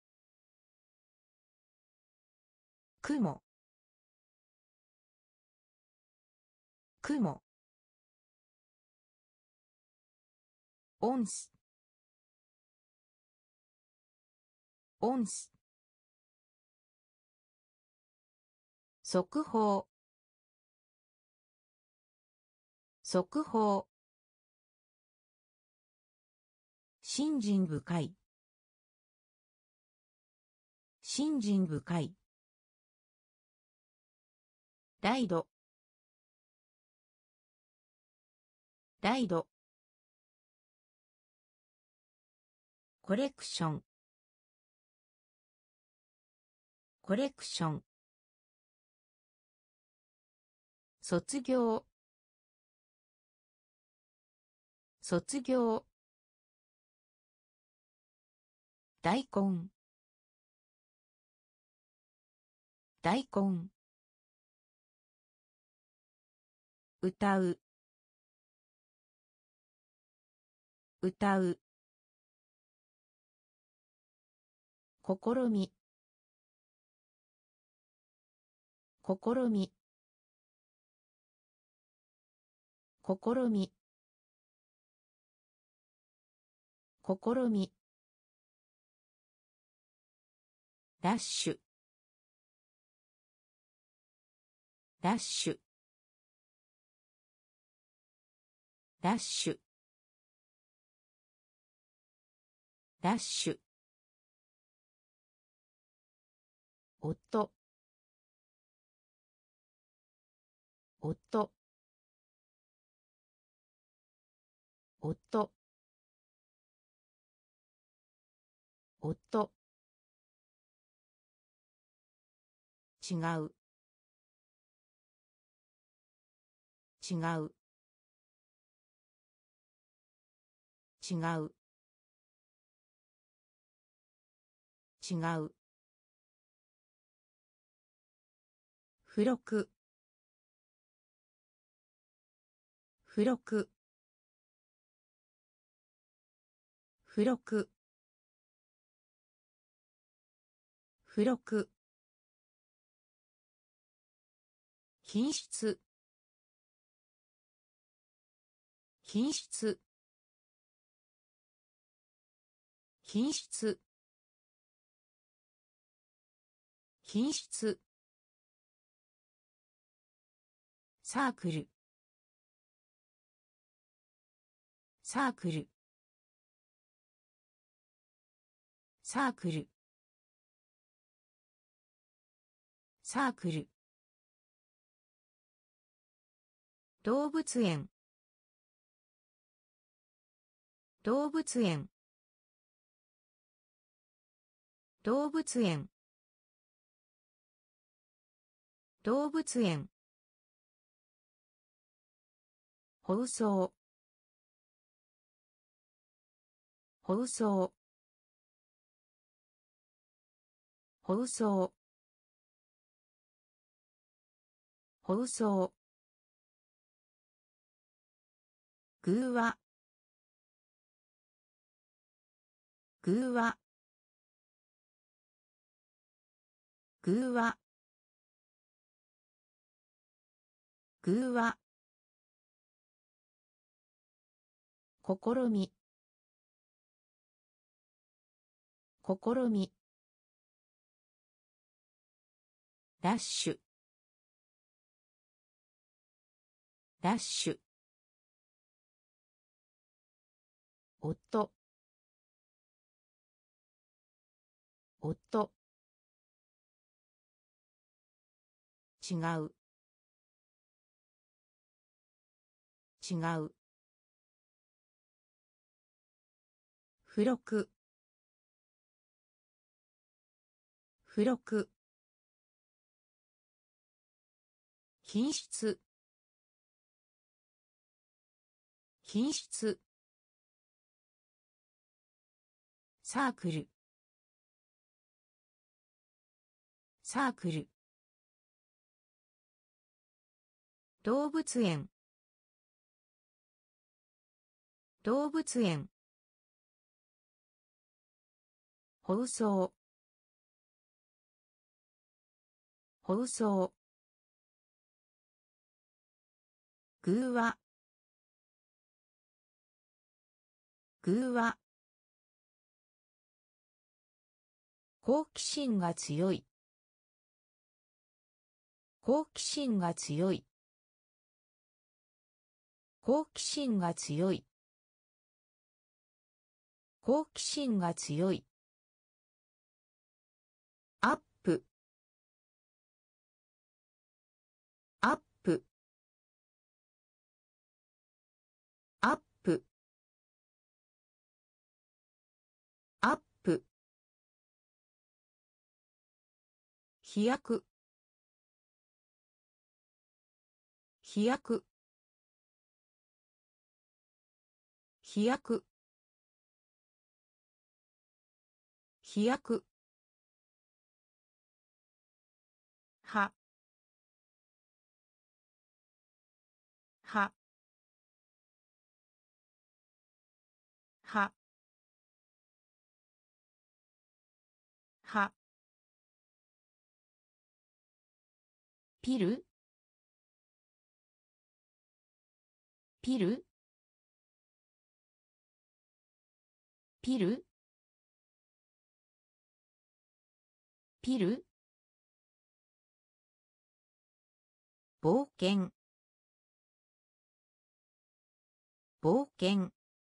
雲。雲。オンス。オンス。速報。速報。信心深い。信心深い。ライド。ライド。コレクション。コレクション。卒業。卒業。大根。大根。歌う。歌う。試み。試み。試み。試み。ラッシュ。ラッシュ。ラッシュ。ラッシュ。夫。夫。夫。夫。違う。違う。違う。違う。付録。付録。付録。付録。品質。品質。品質。品質。サークル。サークル。サークル。サークル。動物園。動物園。 動物園動物園放送放送放送放送偶話偶話偶話偶話試み試みダッシュダッシュ夫夫違う違う付録付録品質品質サークルサークル動物園動物園放送放送偶話偶話好奇心が強い好奇心が強い好奇心が強い好奇心が強いアップアップアップアップ飛躍飛躍飛躍飛躍ははははピルピルピルピル冒険冒険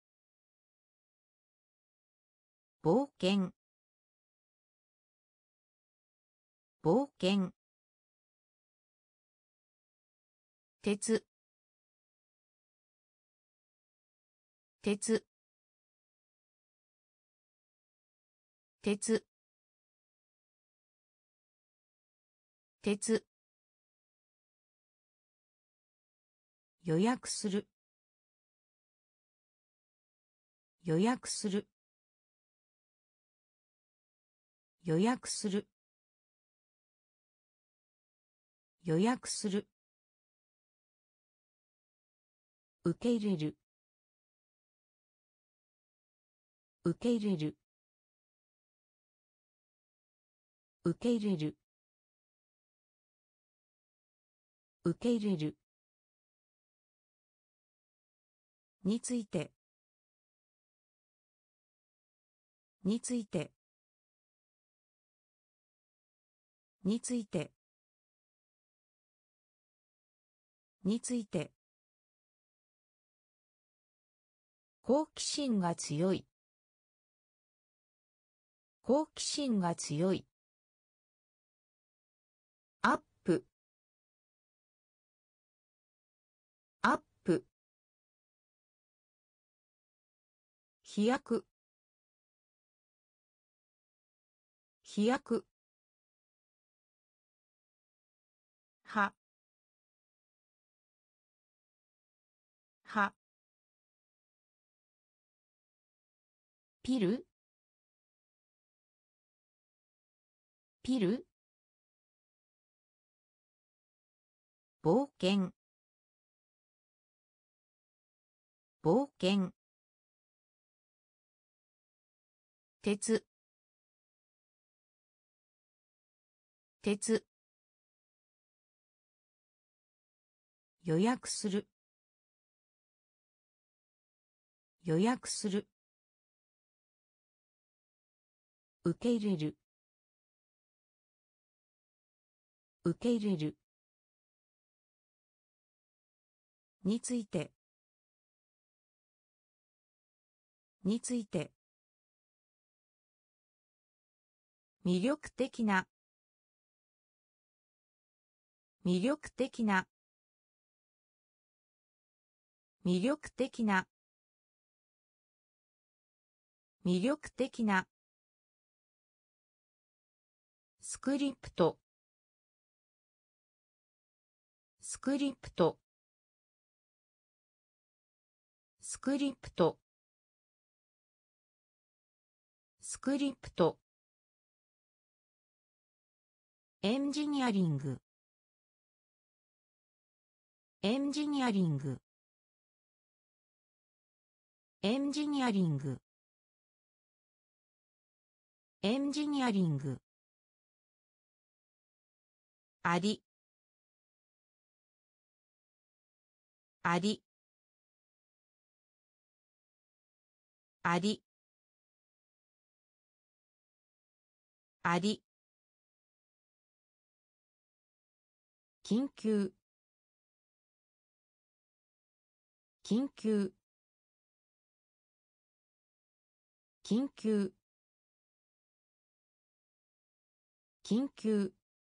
冒険冒険鉄鉄鉄鉄予約する予約する予約する予約する受け入れる受け入れる受け入れる受け入れるについてについてについてについて好奇心が強い好奇心が強いアップアップ飛躍飛躍ははピルピル冒険冒険鉄鉄予約する予約する受け入れる受け入れるについてについて魅力的な魅力的な魅力的な魅力的なスクリプトスクリプトスクリプトスクリプトエンジニアリングエンジニアリングエンジニアリングエンジニアリングありありありあり緊急緊急緊急緊急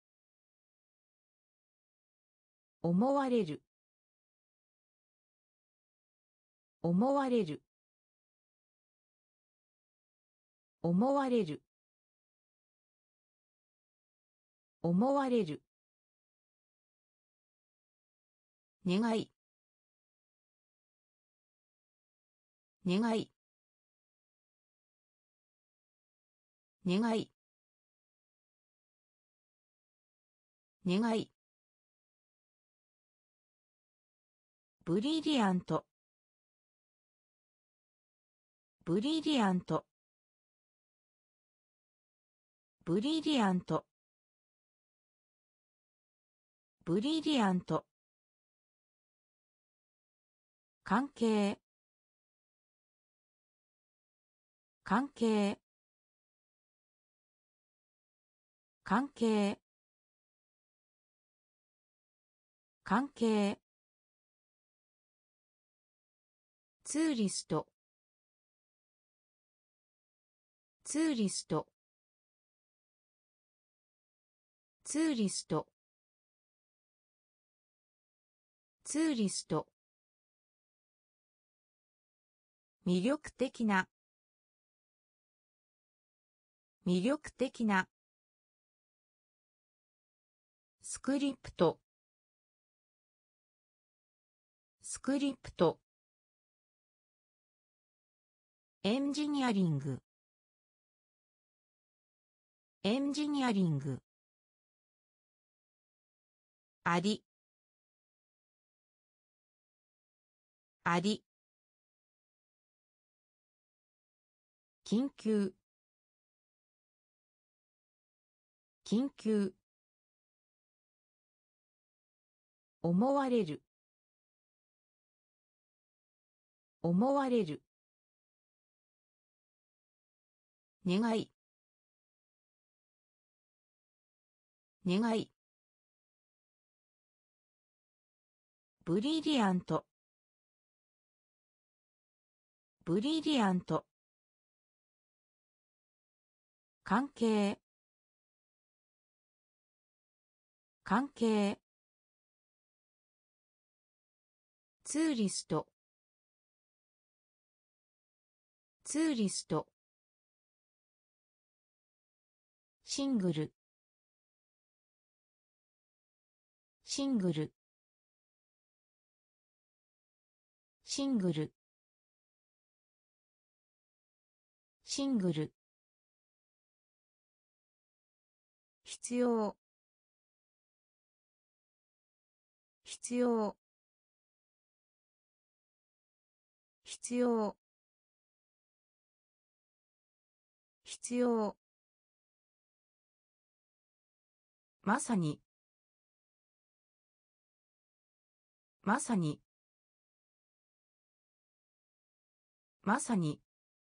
思われる思われる思われる思われる願い願い願い願いブリリアントブリリアントブリリアントブリリアント関係関係関係関係ツーリストツーリストツーリストツーリスト魅力的な魅力的なスクリプトスクリプトエンジニアリングエンジニアリングありあり緊急緊急思われる思われる願い願いブリリアントブリリアント関係関係ツーリストツーリストシングルシングルシングルシングル必要必要必要必要まさにまさにまさに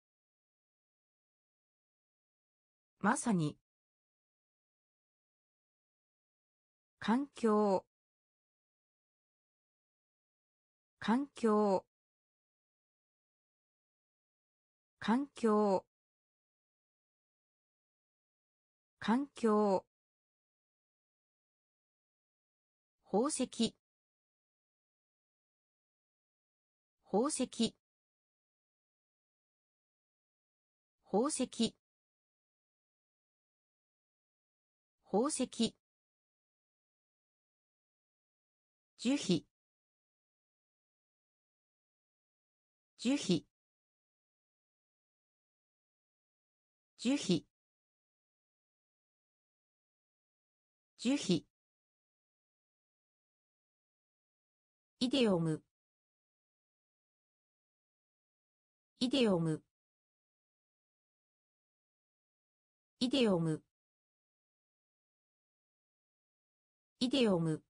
まさに環境環境環境環境宝石宝石宝石宝石樹皮樹皮樹皮樹皮イデオムイデオムイデオムイデオム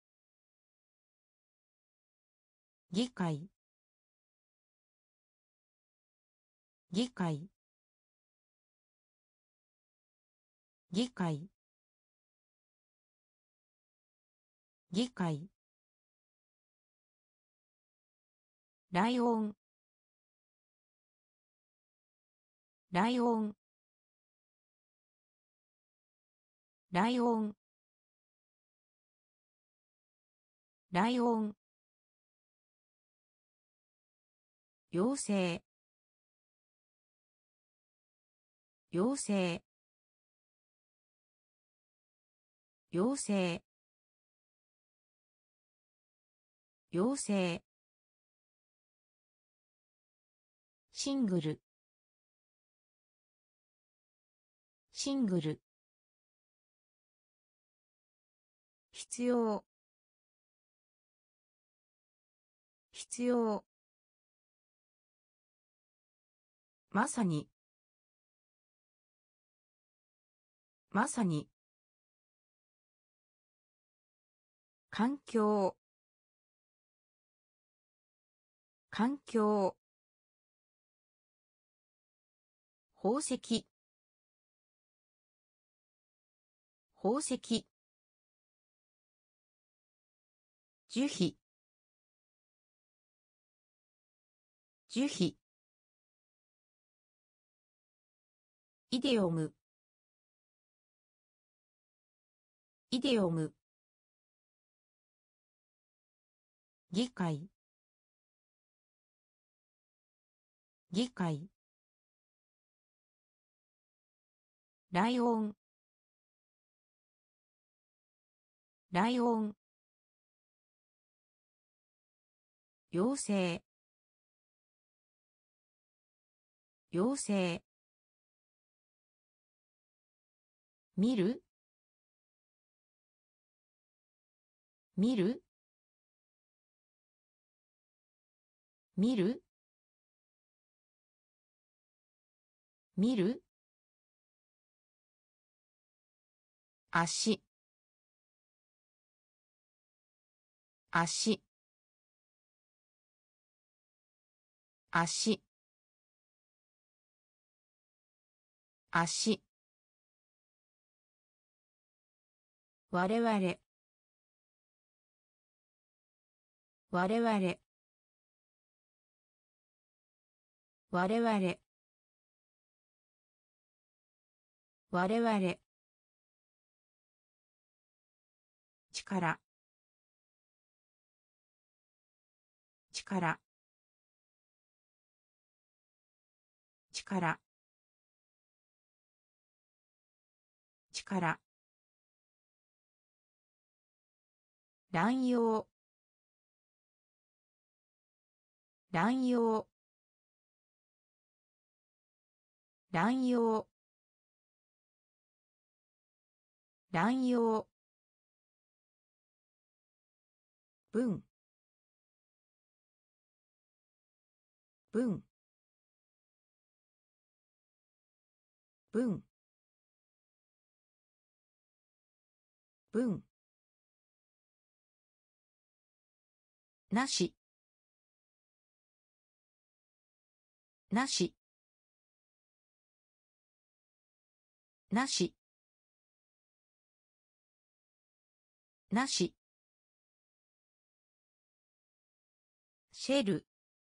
議会議会議会議会ライオンライオンライオンライオン妖精妖精妖精妖精シングルシングル必要必要まさにまさに環境環境宝石宝石樹皮樹皮イデオムイデオム議会議会ライオンライオン妖精妖精見る見る見る見る足足足足我々我々我々我々力力力力乱用乱用乱用乱用文文文文なしなしなしなしシェル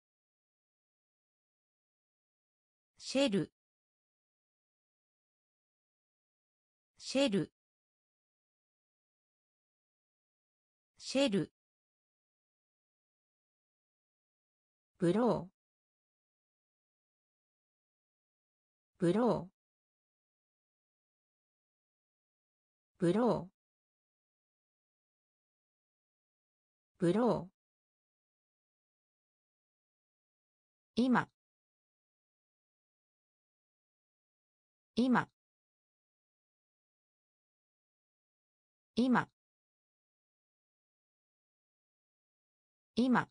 シェルシェルシェルブローブローブローブロー今今今今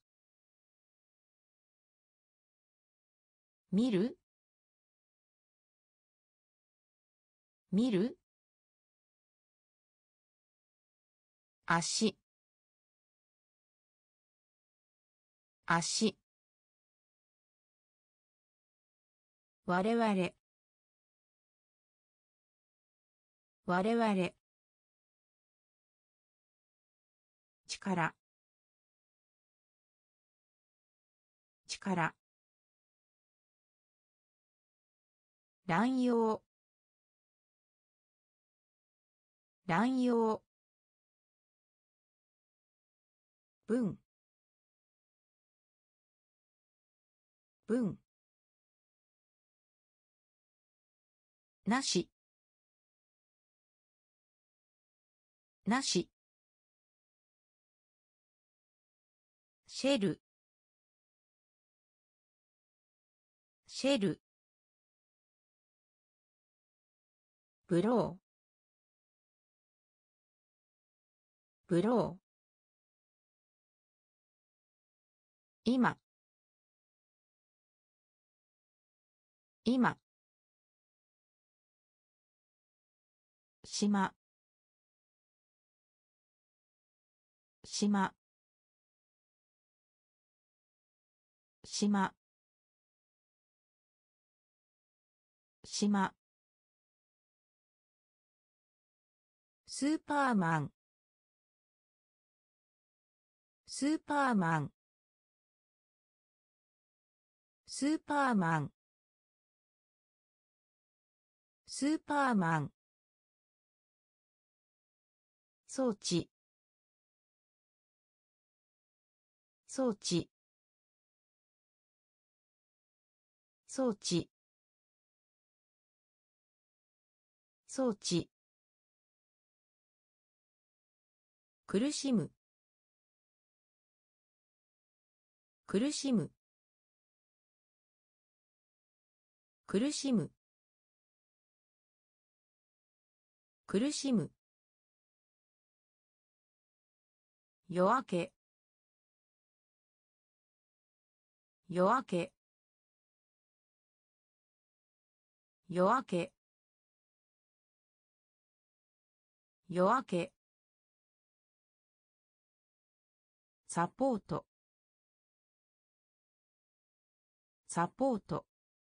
見る見る足足我々我々力力乱用乱用文文なしなしシェルシェルブローブロー今今島島島島スーパーマンスーパーマンスーパーマンスーパーマン装置装置装置装置苦しむ苦しむ苦しむ苦しむ夜明け夜明け夜明け夜明けサポートサポート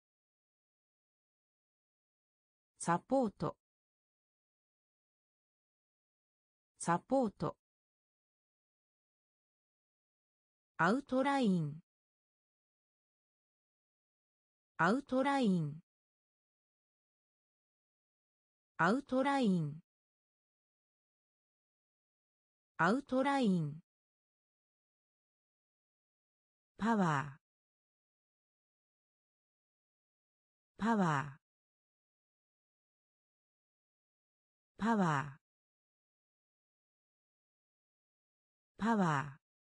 サポートサポートアウトラインアウトラインアウトラインアウトラインパワーパワーパワーパワー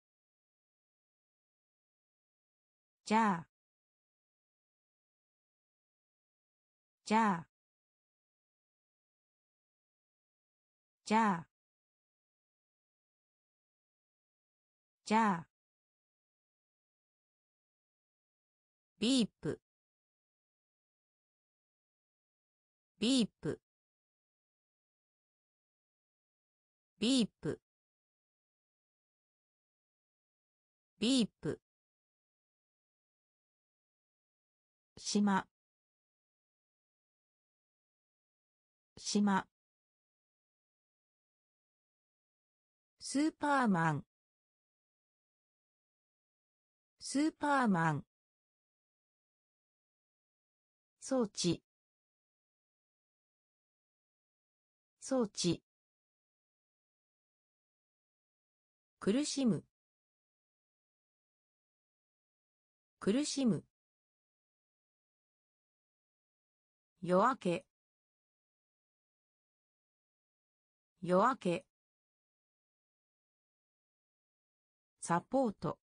じゃあじゃあじゃあじゃあビープビープビープビープ島島スーパーマンスーパーマン装置装置苦しむ苦しむ夜明け夜明けサポート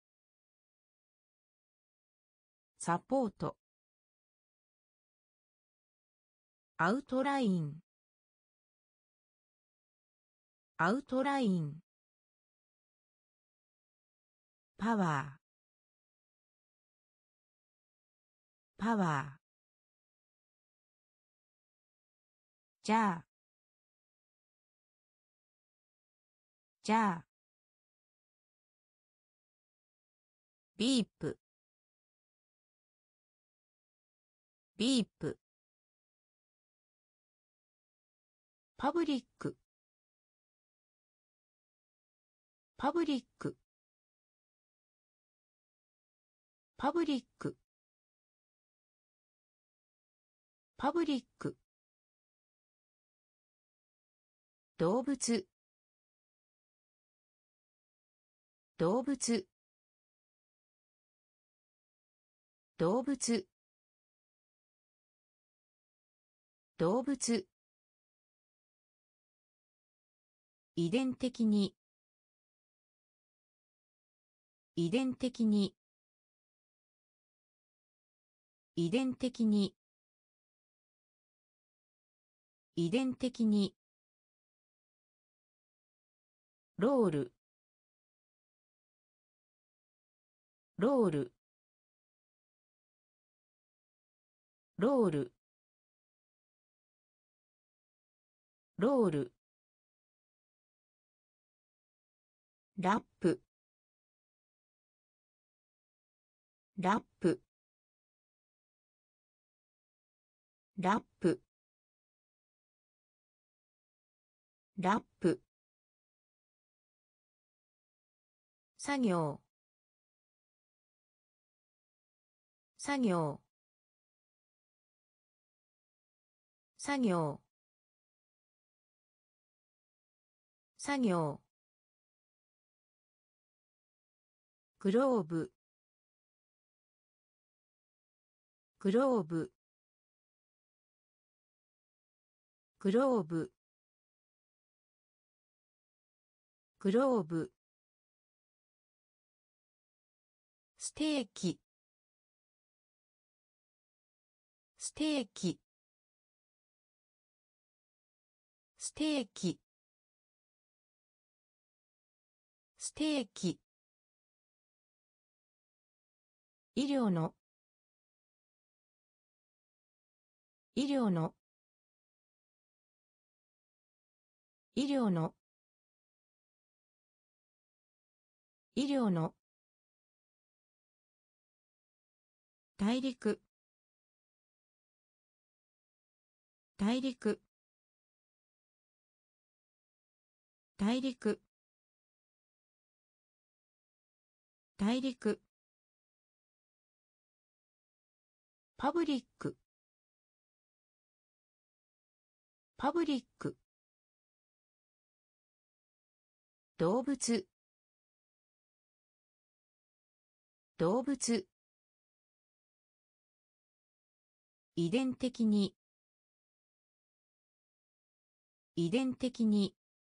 サポートアウトラインアウトラインパワーパワーじゃあじゃあビープビープパブリックパブリックパブリックパブリック動物動物動物動物遺伝的に遺伝的に遺伝的に遺伝的にロールロールロールロールラップラップラップラップ作業作業作業作業グローブグローブグローブグローブステーキステーキステーキステーキ医療の医療の医療の医療の大陸大陸大陸大陸パブリックパブリック動物動物遺伝的に遺伝的に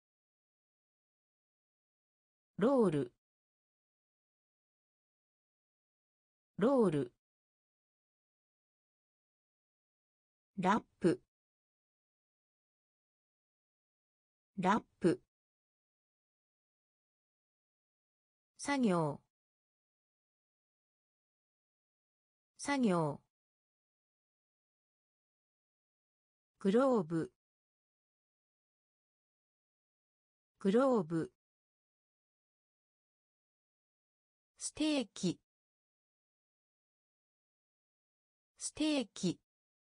ロールロールラップラップ作業作業グローブグローブステーキステーキ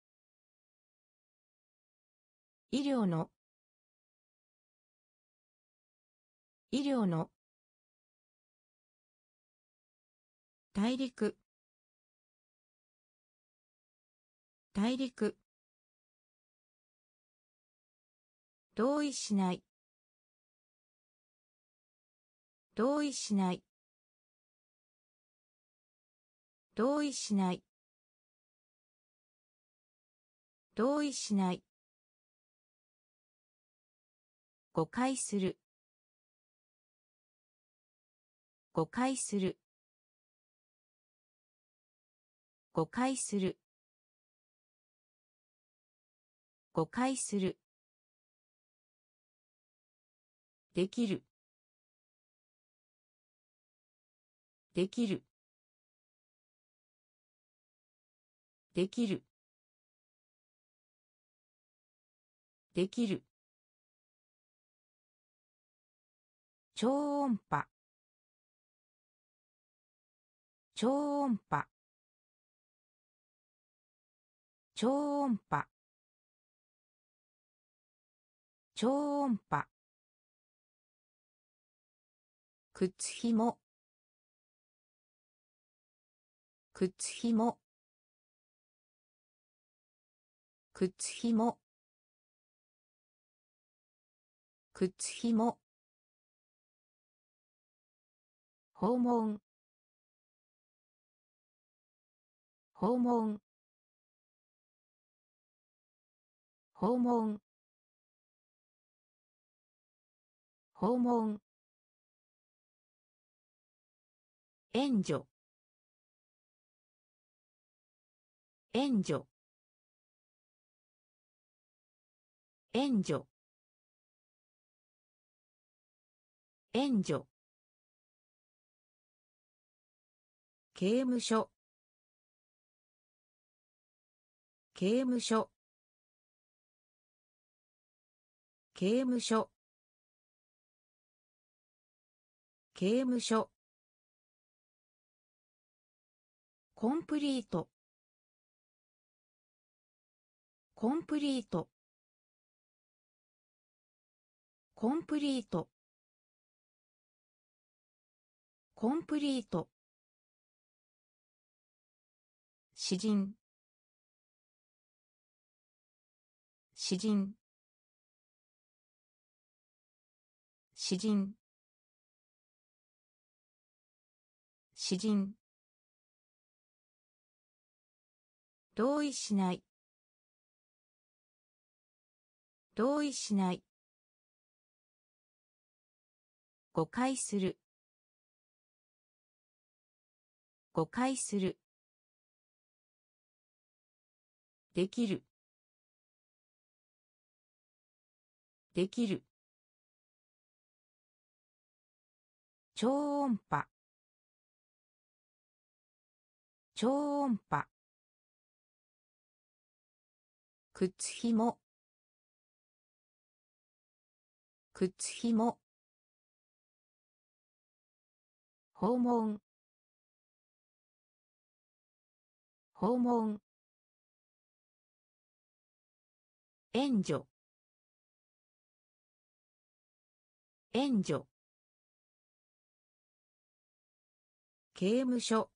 医療の医療の大陸大陸同意しない同意しない同意しない同意しない誤解する誤解する誤解する誤解するできるできるできるできる超音波超音波超音波超音波靴ひも靴ひも靴ひも靴ひも訪問訪問訪問訪問援助援助援助援助刑務所刑務所刑務所刑務所コンプリートコンプリートコンプリートコンプリート詩人詩人詩人詩人同意しない同意しない誤解する誤解するできるできる超音波超音波靴ひも靴ひも訪問訪問援助援助刑務所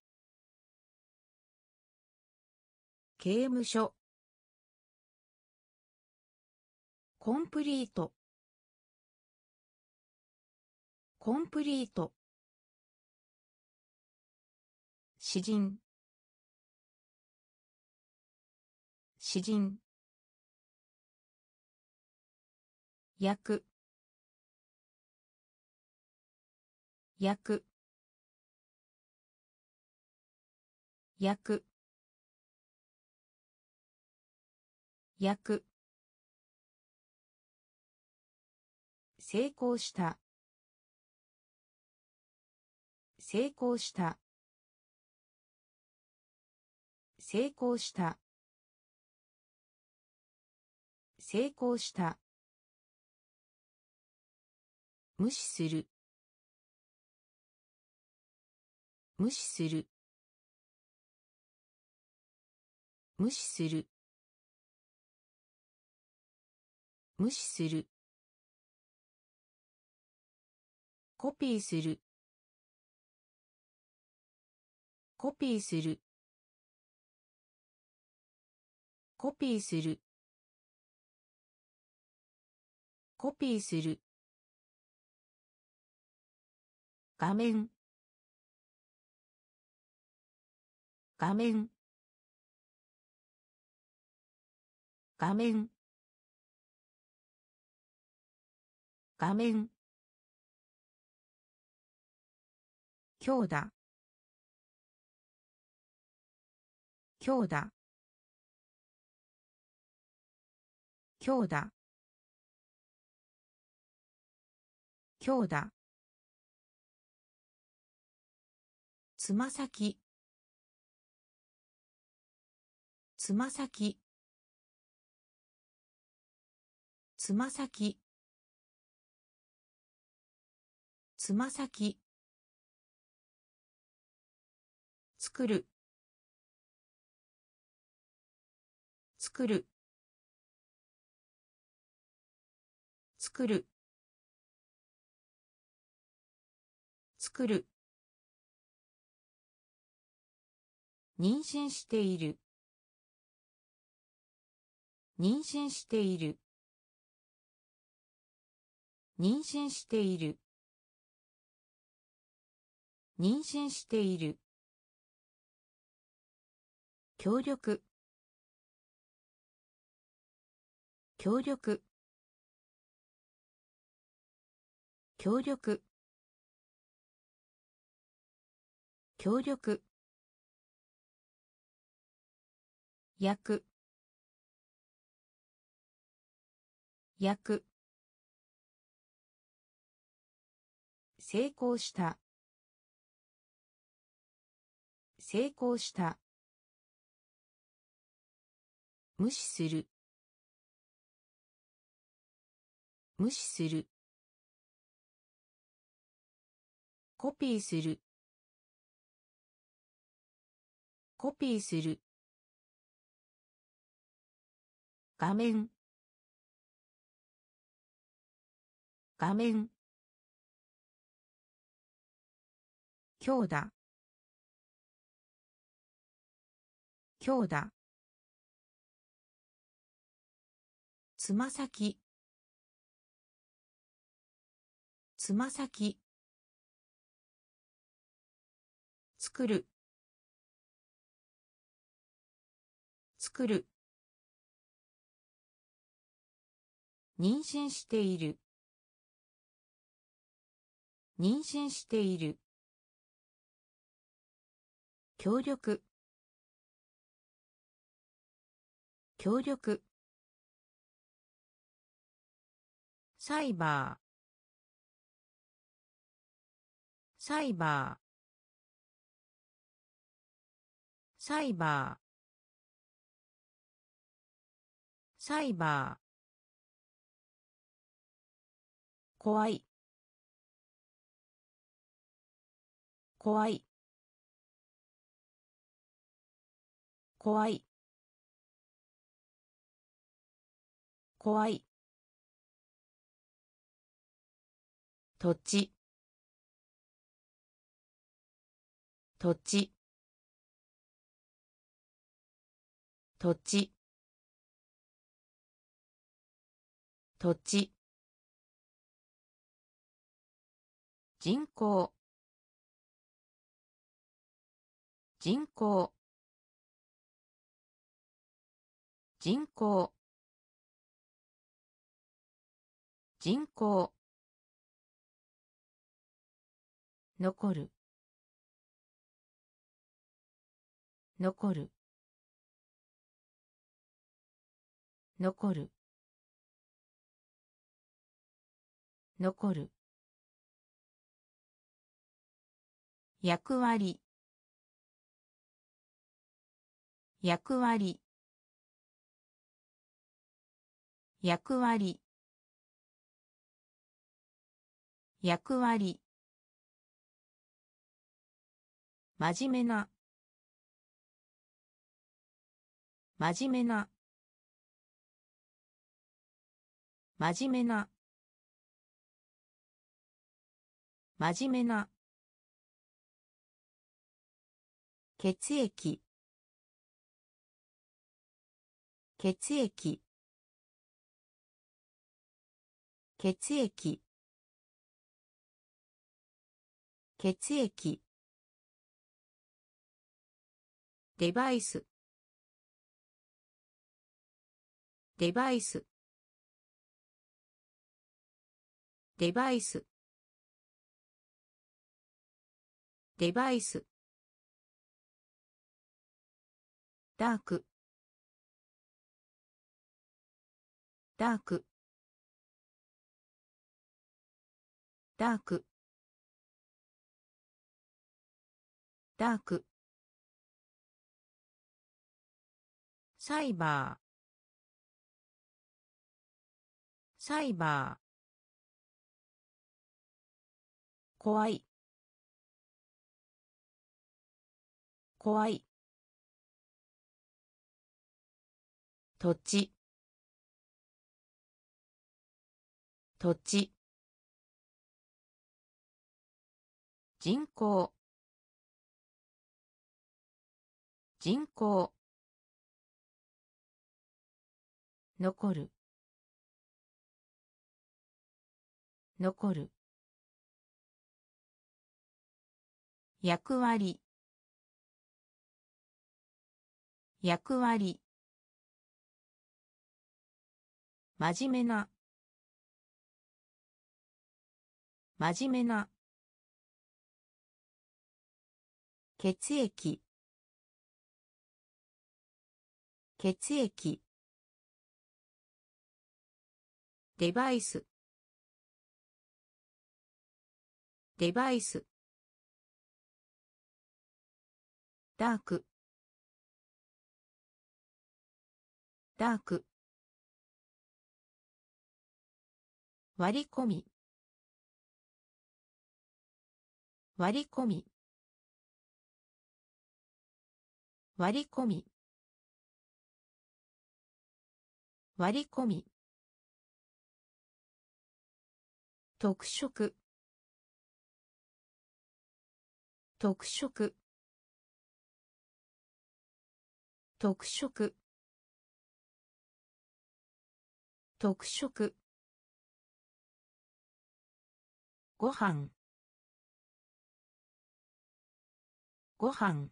刑務所コンプリートコンプリート詩人詩人焼く焼く焼く焼く成功した成功した成功した成功した無視する無視する無視する無視するコピーするコピーするコピーするコピーする画面画面画面画面強打強打強打強打つま先つま先つま先つま先作る作る作る作る妊娠している妊娠している妊娠している妊娠している協力協力協力協力焼く焼く成功した成功した無視する無視するコピーするコピーする画面画面強打強打つま先つま先作る作る妊娠している妊娠している協力協力サイバーサイバーサイバーサイバー怖い怖い怖い怖い土地土地土地土地人口人口人口人口残る残る残る残る役割役割役割役割真面目な真面目な真面目な真面目な血液血液血液血液デバイスデバイスデバイスデバイスダークダークダークダークサイバーサイバー怖い怖い土地土地人口人口残る残る役割役割真面目な真面目な血液血液デバイスデバイスダークダーク割り込み割り込み割り込み割り込み特色特色特色特色ご飯ご飯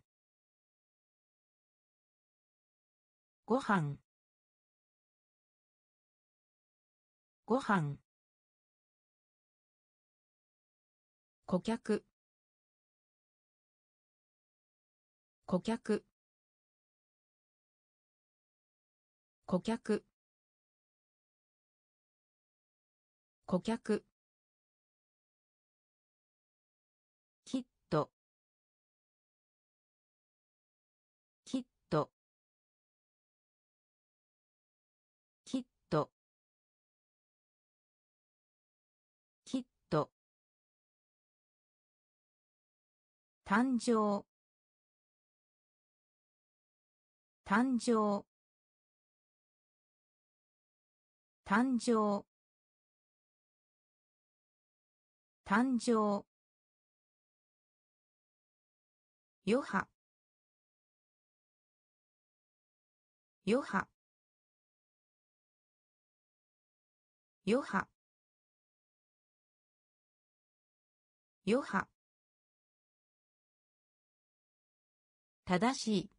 ご飯ご飯顧客顧客顧客顧客キットキットキットキット誕生誕生誕生誕生余波余波余波余波正しい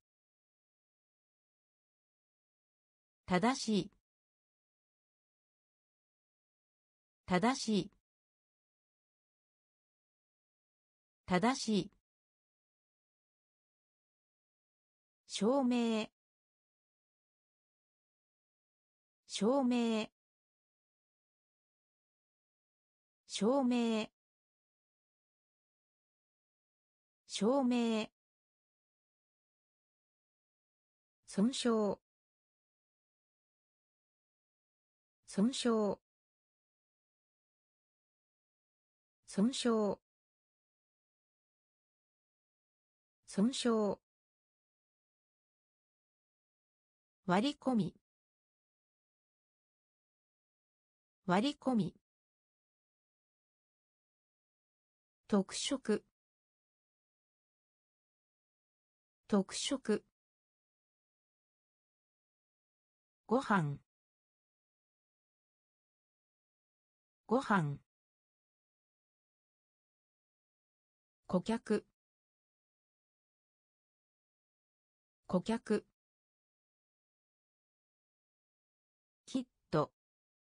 正しい正しい正しい証明証明証明証明損傷損傷損傷損傷割り込み割り込み特色特色ご飯ご飯顧客顧客キット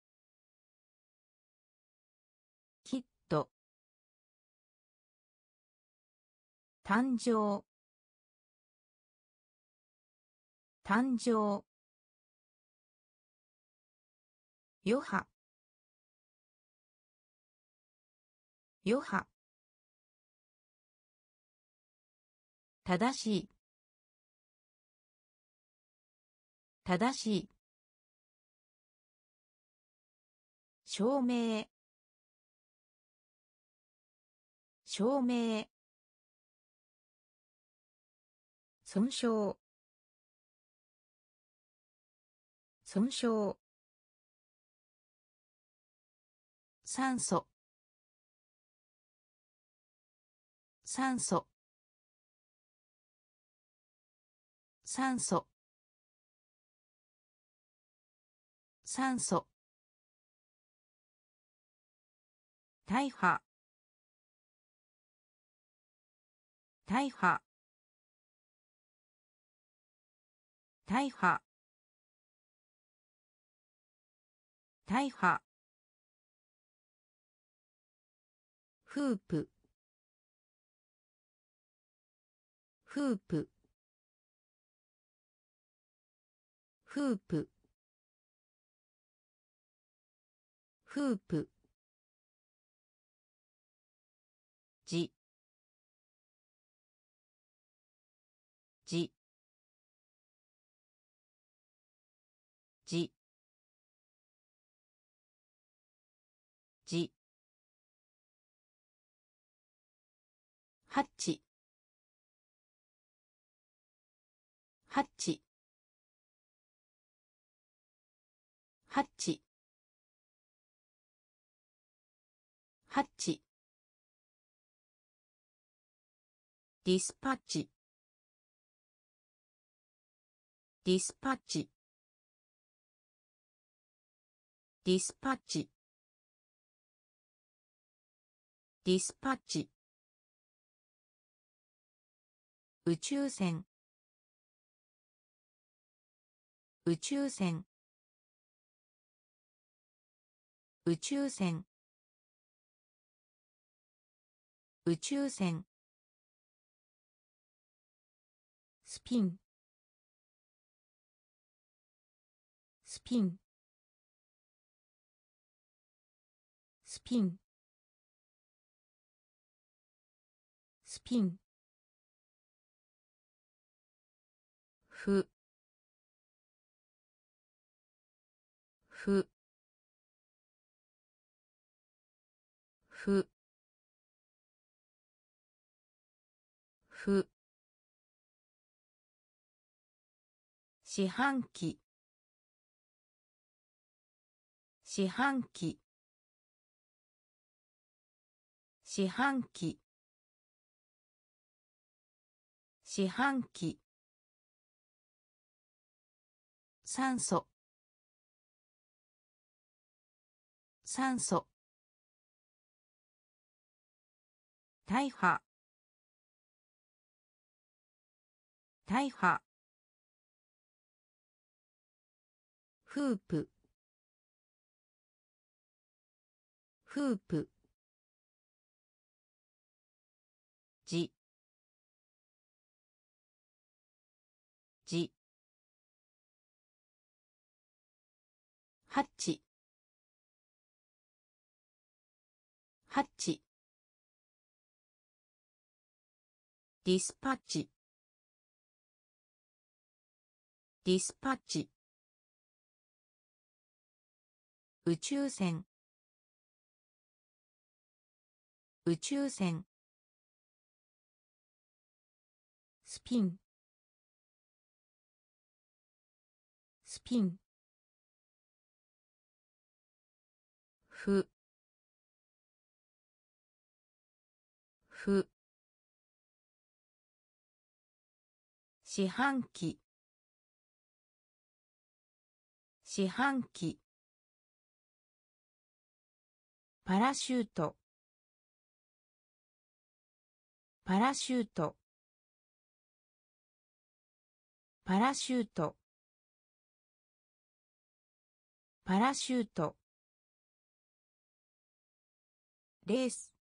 キット誕生誕生余波余波正しい正しい証明証明損傷損傷酸素酸素酸素酸素大破大破大破大破フープフープフープフープじじじじハッチハッチハッチハッチディスパッチディスパッチディスパッチディスパッチ宇宙船宇宙船宇宙船宇宙船スピンスピンスピンスピンふふふふ四半期四半期四半期四半期酸素酸素大破大破フープフープじじハッチハッチディスパッチディスパッチ宇宙船宇宙船スピンスピンふふ四半期四半期パラシュートパラシュートパラシュートパラシュートレース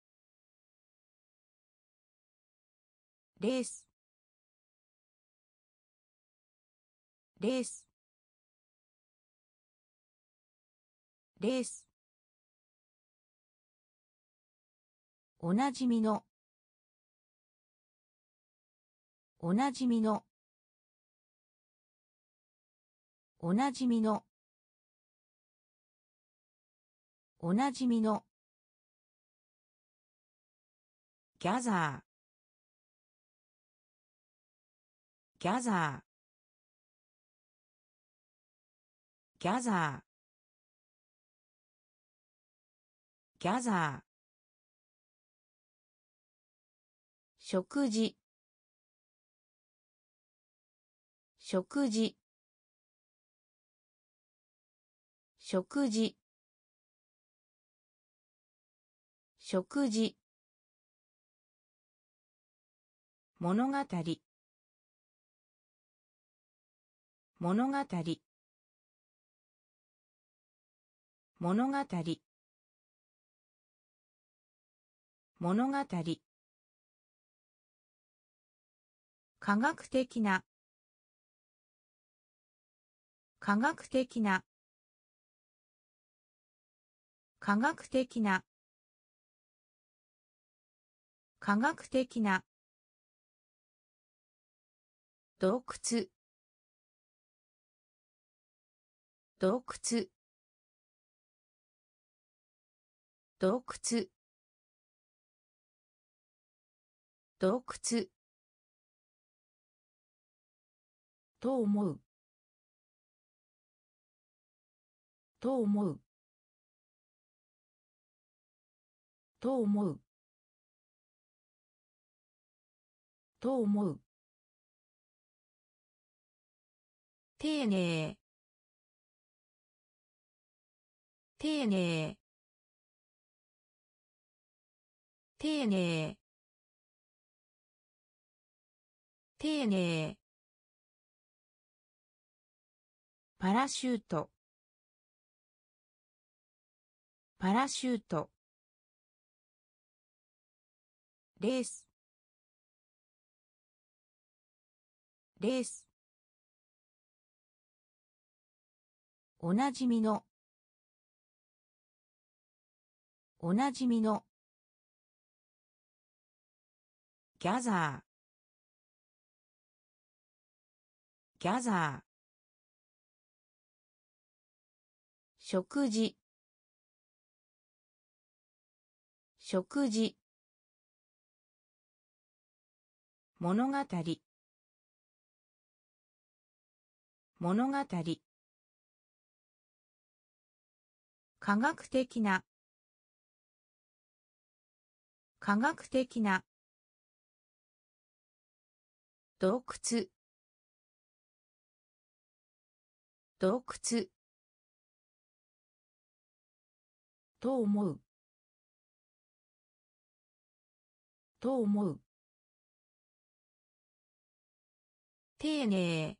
レースレースレースおなじみのおなじみのおなじみのおなじみのギャザーギャザーギャザーギャザー食事食事食事食事物語物語物語物語科学的な科学的な科学的な科学的な洞窟洞窟洞窟洞窟と思うと思うと思うと思う丁寧丁寧丁寧丁寧パラシュートパラシュートレースレースおなじみのおなじみのギャザーギャザー食事食事物語物語科学的な科学的な洞窟洞窟と思うと思う丁寧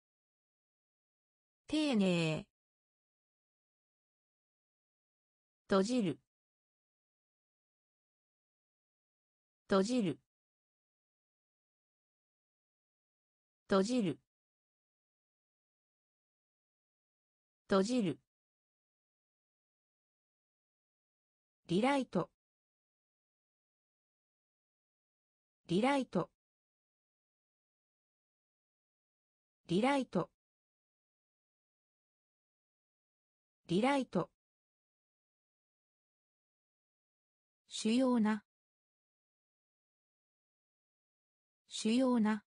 丁寧閉じる閉じる閉じる閉じるリライトリライトリライトリライト主要な主要な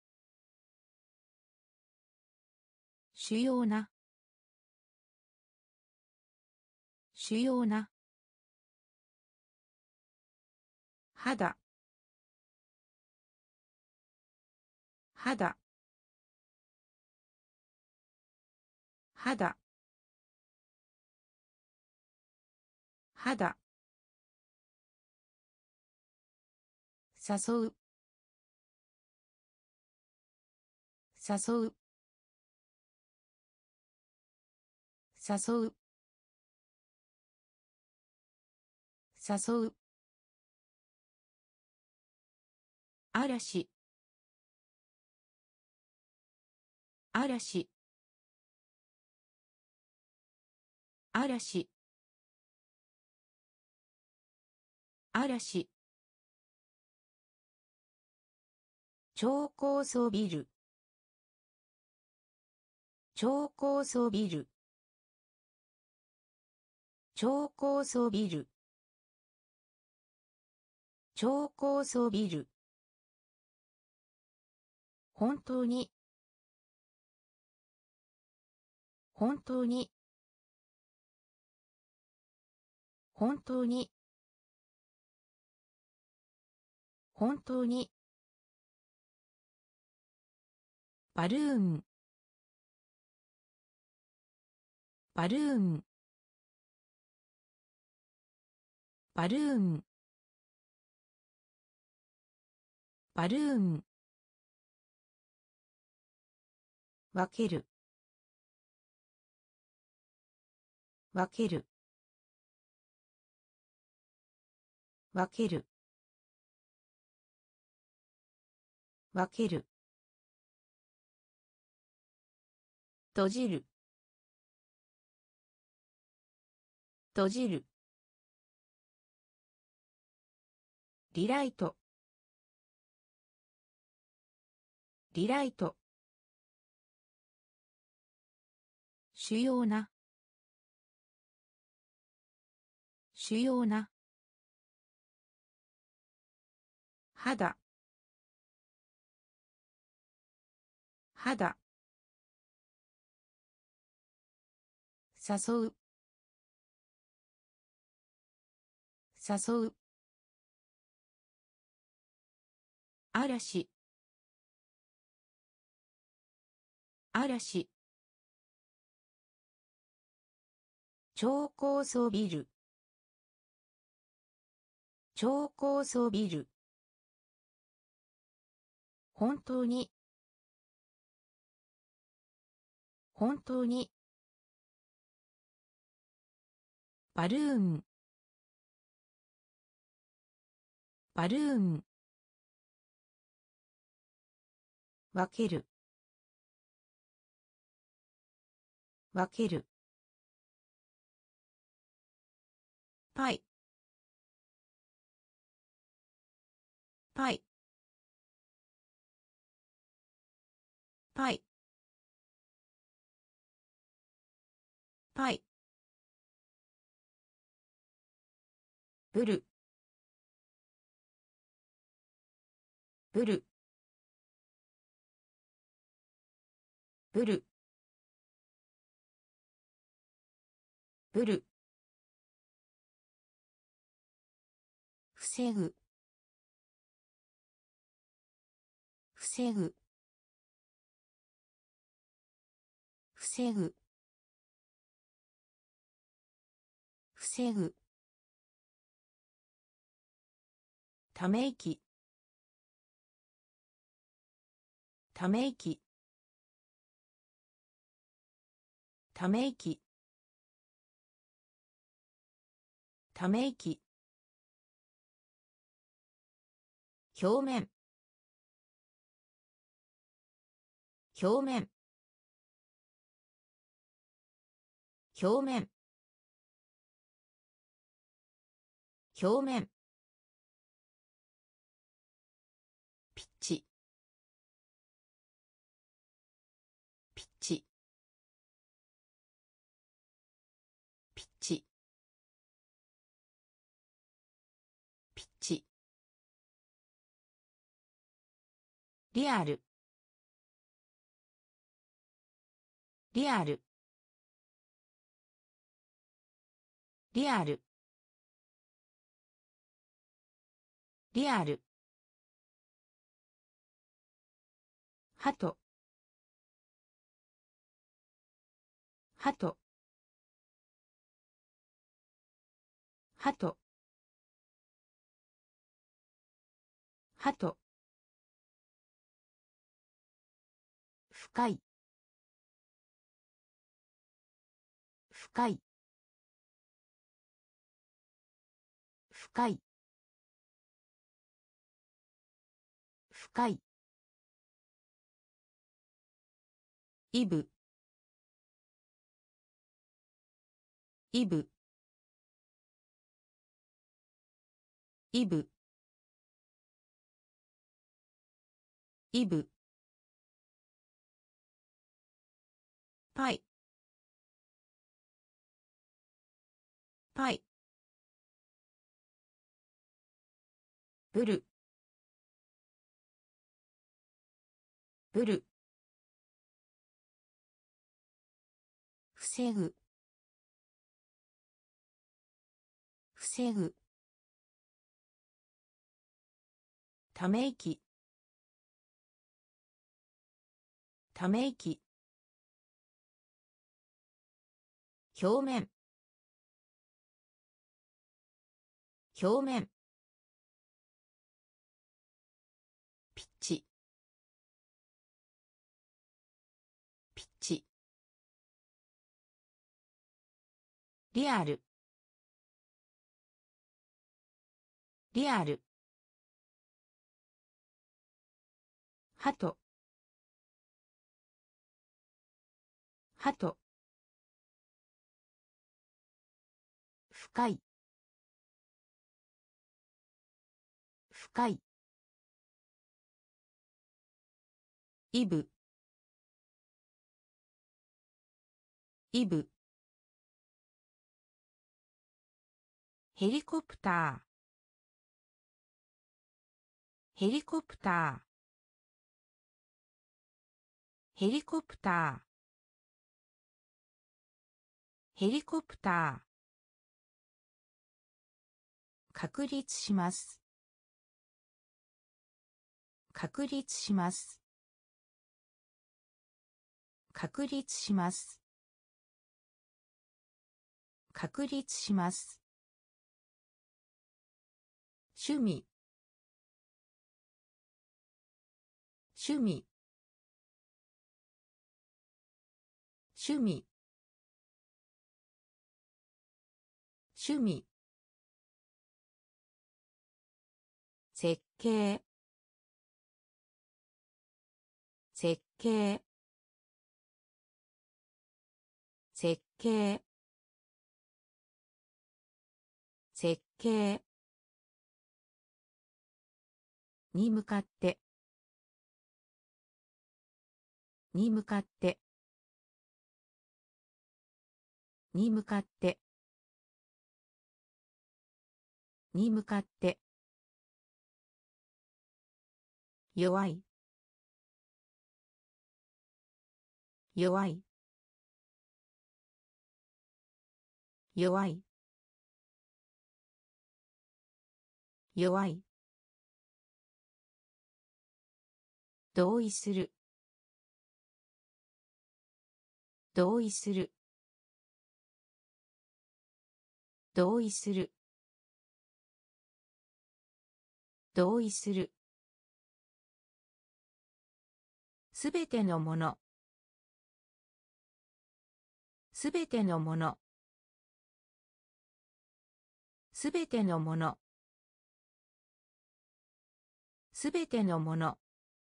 主要な主要な肌肌肌肌誘う誘う誘う誘う嵐嵐嵐嵐超高層ビル超高層ビル超高層ビル超高層ビル本当に本当に本当に本当にバルーンバルーンバルーンバルーン分ける分ける分ける分ける閉じる閉じるリライトリライト主要な主要な肌肌誘う誘う嵐嵐超高層ビル超高層ビル本当に本当にバルーンバルーン分ける分けるパイパイパイパイブルブルブルブル防ぐ防ぐ防ぐ防ぐため息ため息ため息ため息表面表面表面表面ピッチピッチピッチピッチリアルリアルリアルリアルハトハトハトハト深い深い深い深いイブイブイブイブパイパイブルブル防ぐ防ぐため息ため息表面表面ピッチピッチリアルリアルハトハト深い深いイブイブヘリコプターヘリコプターヘリコプターヘリコプター確立します確立します確立します確立します趣味趣味趣味趣味設計設計設計設計に向かってに向かってに向かってに向かって弱い弱い弱い弱い同意する同意する同意する同意するすべてのものすべてのものすべてのもの。すべてのもの。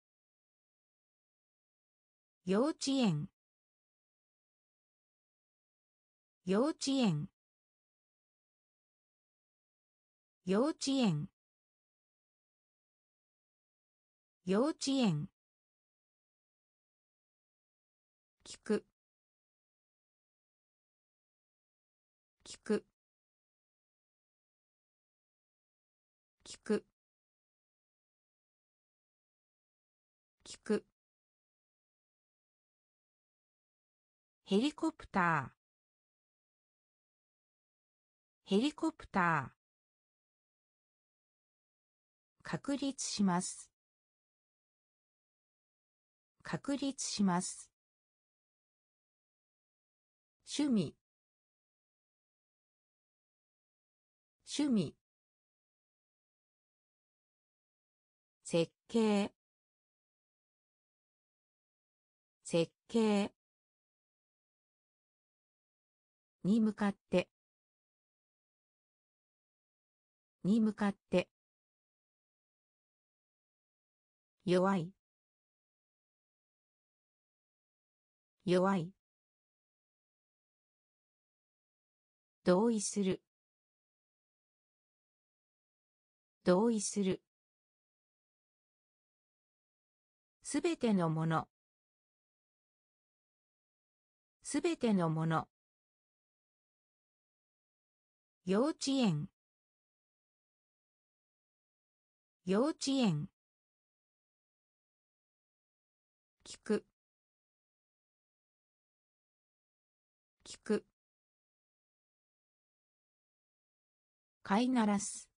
幼稚園。幼稚園。幼稚園。幼稚園。聞く。聞く。聞く。聞く。ヘリコプター。ヘリコプター。確立します。確立します。趣味。趣味。設計。設計。に向かって。に向かって。弱い。弱い。同意する。同意する。すべてのもの。すべてのもの。幼稚園。幼稚園。聞く。聞く。飼いならす。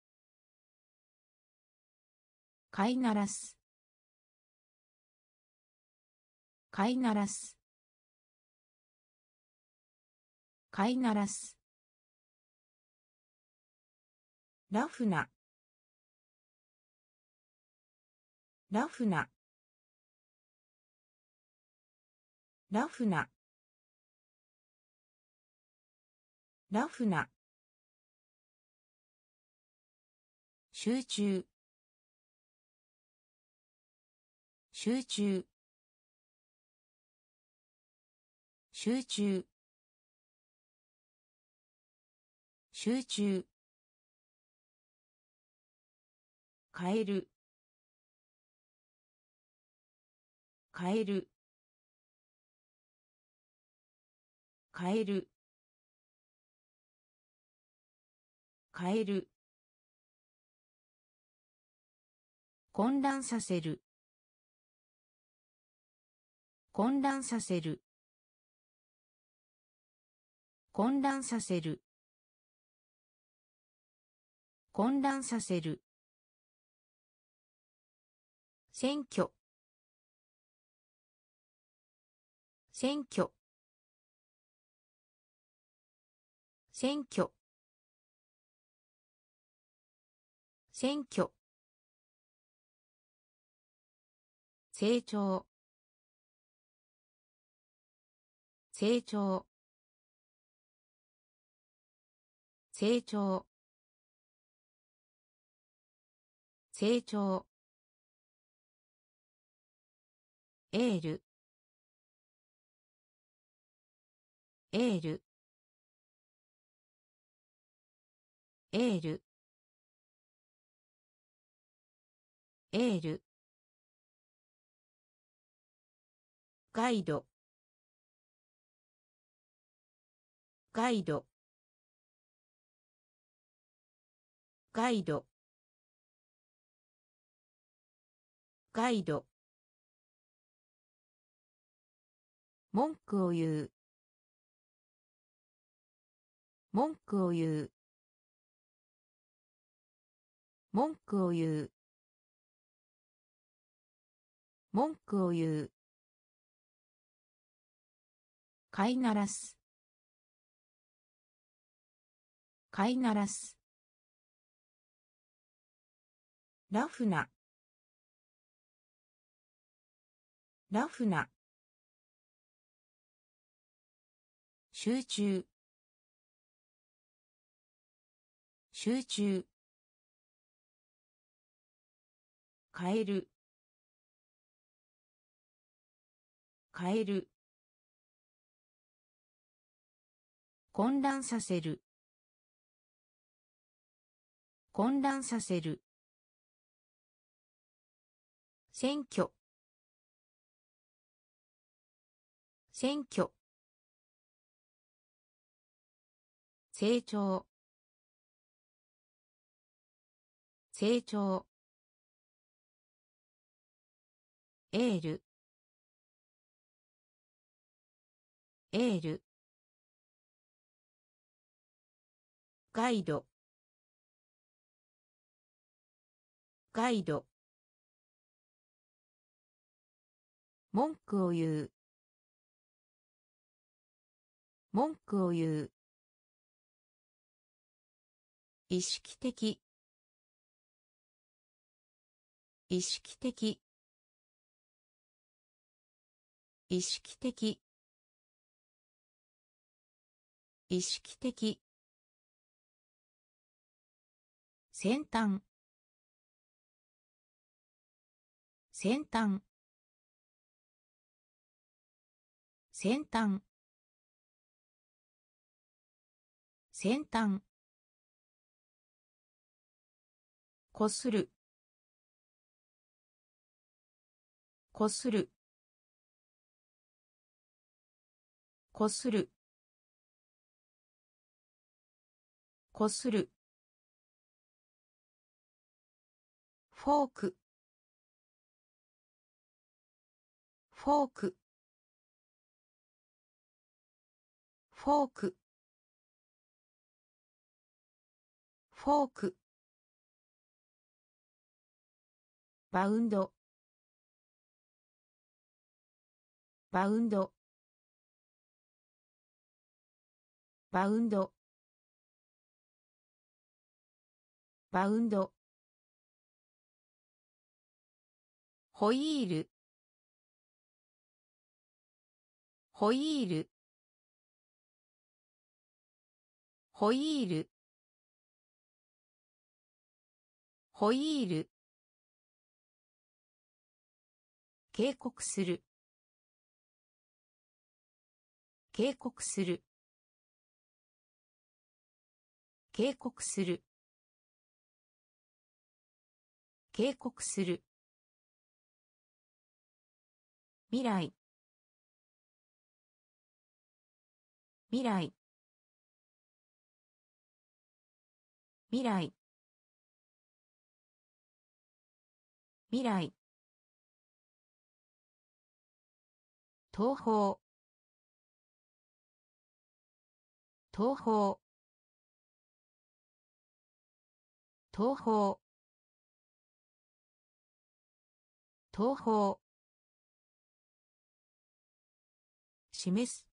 飼いならす。飼いならす。飼いならす。ラフな。ラフな。ラフな。ラフな。集中。集中。集中。集中。変える。変える。変える。変える。混乱させる。混乱させる。混乱させる。混乱させる。選挙。選挙。選挙。選挙。成長。成長。成長。成長。エール。エール。エール。エール。ガイド。ガイド。ガイド。ガイド。文句を言う。文句を言う。文句を言う。文句を言う。飼いならす。飼いならす。ラフな。ラフな。集中。 集中変える変える混乱させる混乱させる選挙選挙成長成長エールエールガイドガイド文句を言う文句を言う意識的意識的意識的意識的先端先端先端先端こするこするこするこするフォークフォークフォークフォークバウンドバウンドバウンドバウンドホイールホイールホイールホイール警告する警告する警告する警告する未来未来未来未来東方東方東方東方示す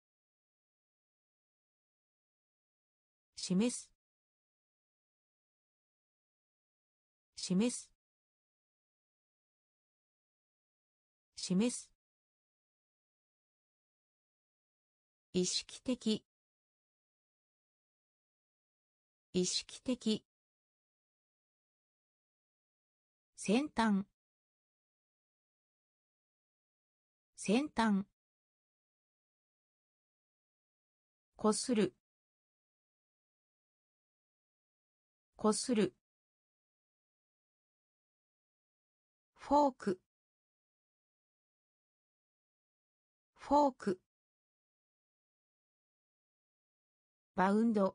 示す示す示す意識的意識的先端先端こするこするフォークフォークバウンド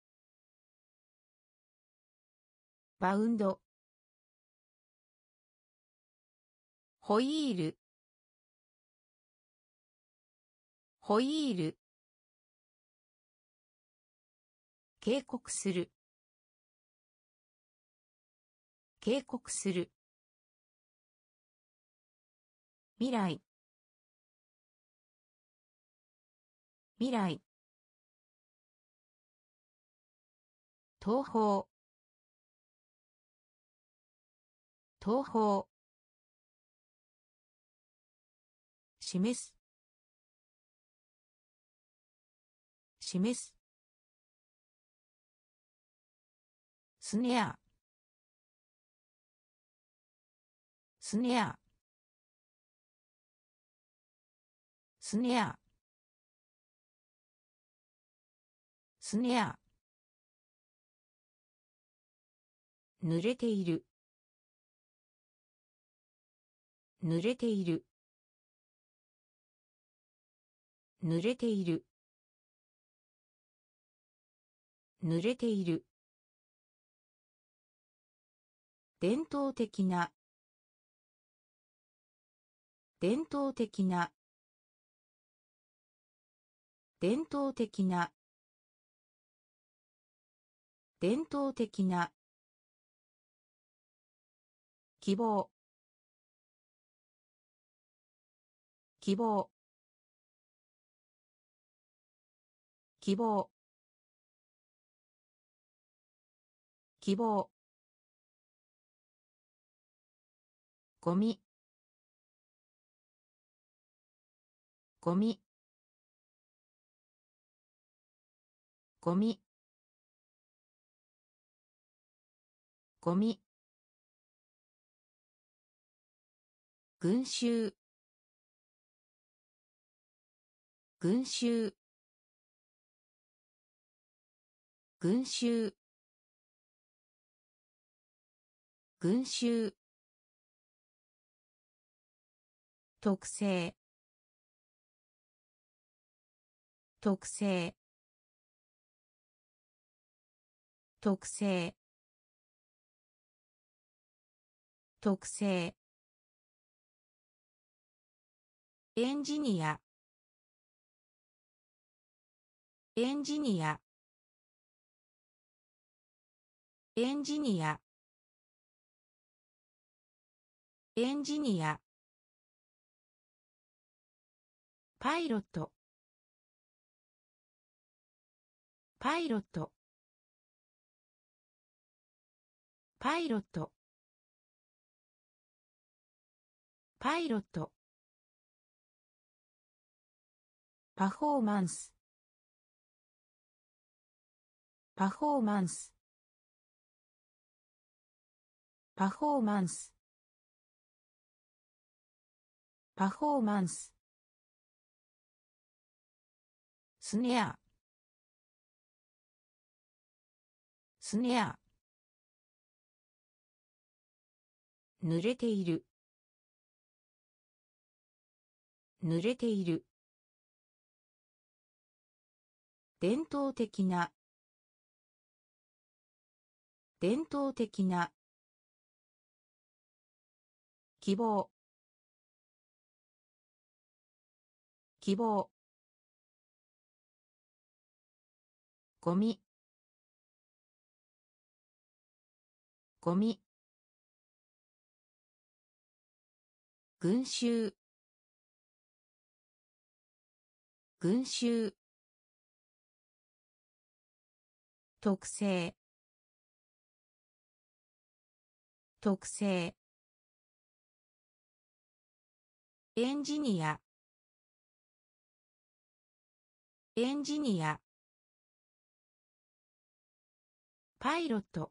バウンドホイールホイール警告する警告する未来未来東方東方示す示すスネアスネアスネアスネア濡れている濡れている濡れている濡れている伝統的な伝統的な伝統的な伝統的な希望希望希望希望ゴミゴミゴミゴミ群衆群衆群衆群衆特性特性特性特性エンジニアエンジニアエンジニアエンジニアパイロットパイロットパイロットパイロットパフォーマンスパフォーマンスパフォーマンスパフォーマンススネアスネア濡れている濡れている伝統的な伝統的な希望希望ゴミゴミ群衆群衆特性特性エンジニアエンジニアパイロット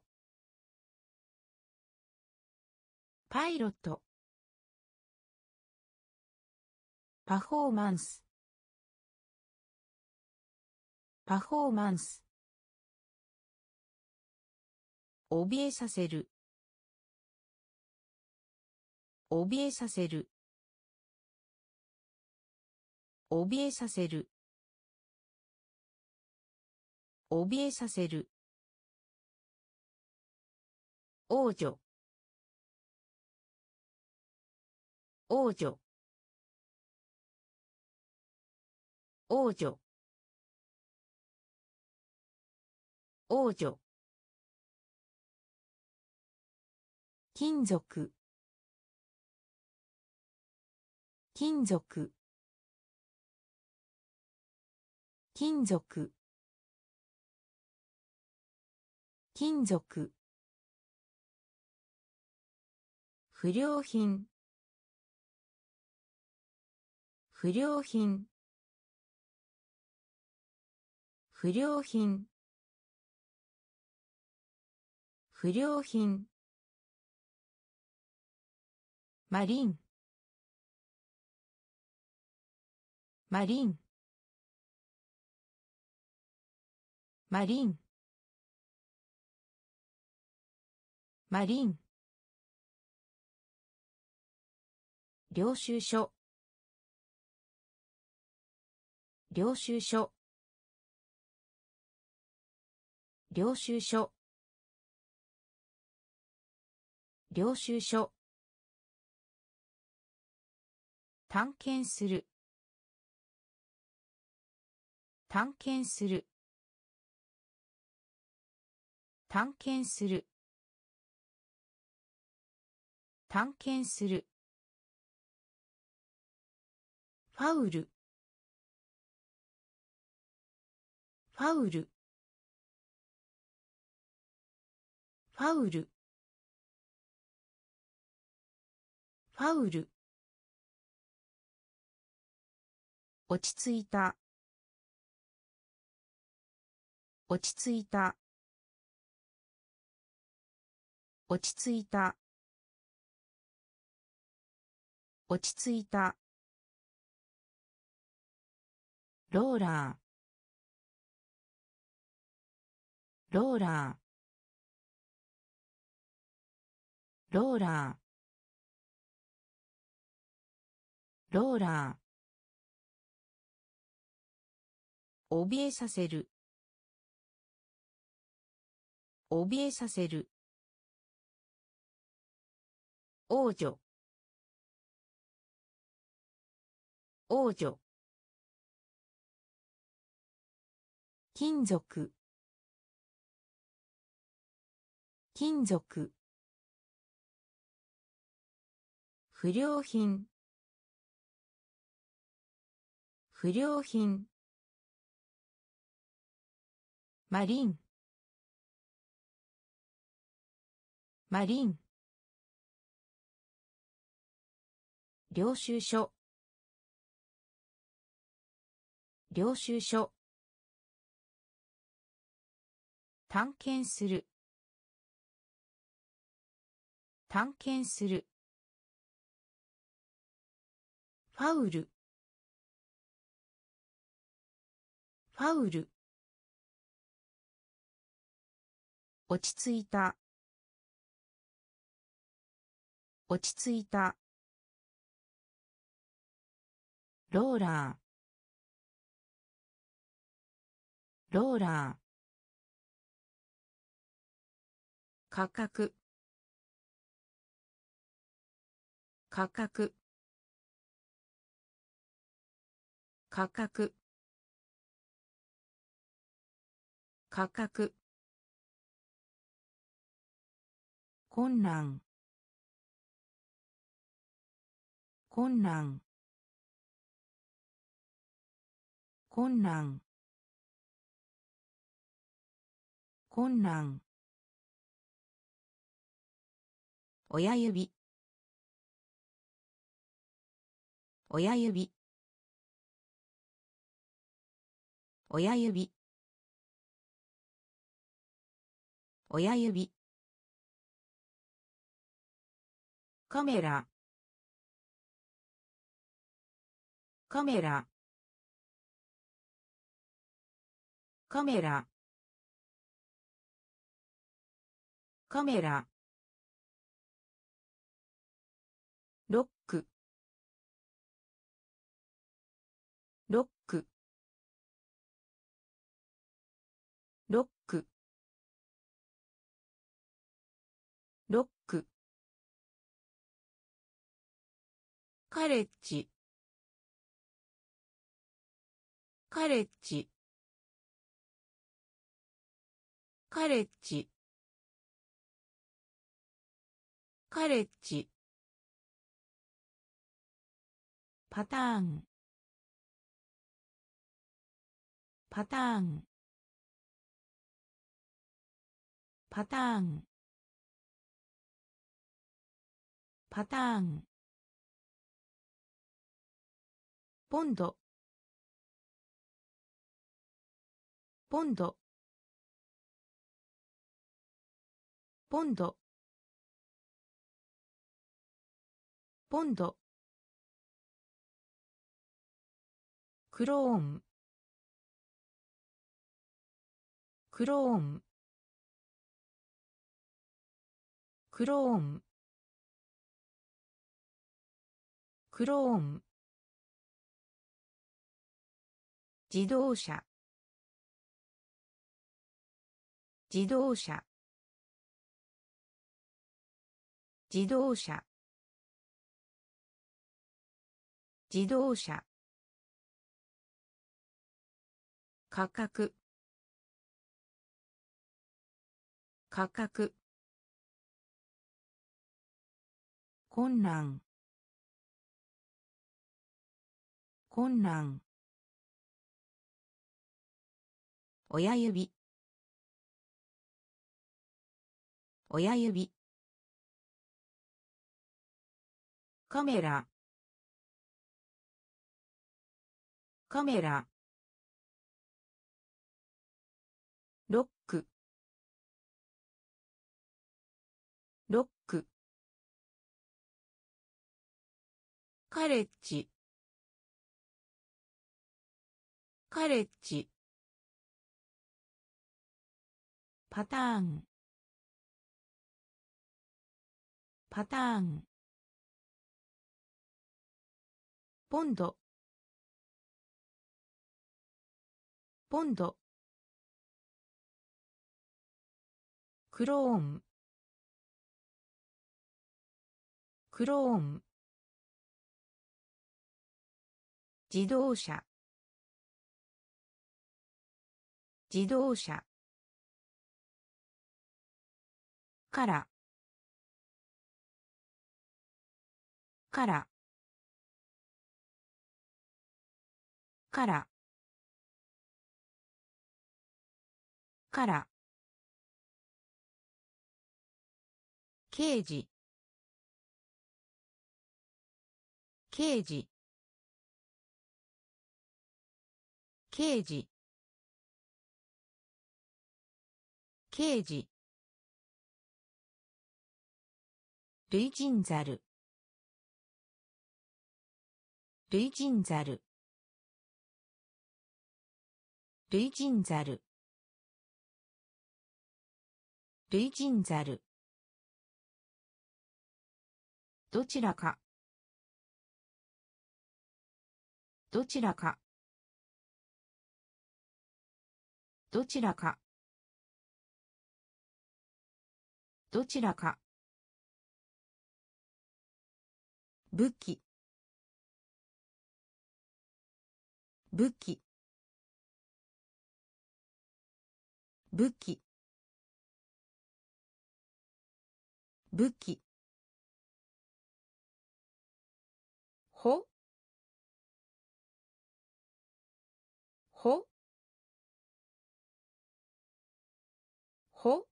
パイロットパフォーマンスパフォーマンス怯えさせる怯えさせる怯えさせる怯えさせる王女王女王女王女金属金属金属金属不良品不良品不良品不良品マリンマリンマリンマリン領収書領収書領収書領収書探検する探検する探検する探検するファウルファウルファウルファウル落ち着いた落ち着いた落ち着いた落ち着いたローラーローラーローラーローラー怯えさせる怯えさせる王女王女金属金属不良品不良品マリンマリン領収書領収書探検する探検するファウルファウル落ち着いた落ち着いたローラーローラー価格価格価格価格困難困難困難困難親指親指親指親指カメラカメラカメラカメラロックロックロックロックカレッジカレッジカレッジカレッジパターンパターンパターンパターンポンドポンドポンドポンドクローンクローンクローンクローン自動車自動車自動車自動車価格価格困難困難親指親指カメラカメラロックロックカレッジカレッジパターンパターンポンドポンドクローンクローン自動車自動車からからからから刑事刑事刑事刑事類人猿類人猿類人猿類人猿どちらかどちらかどちらかどちらか武器武器武器武器ほほほ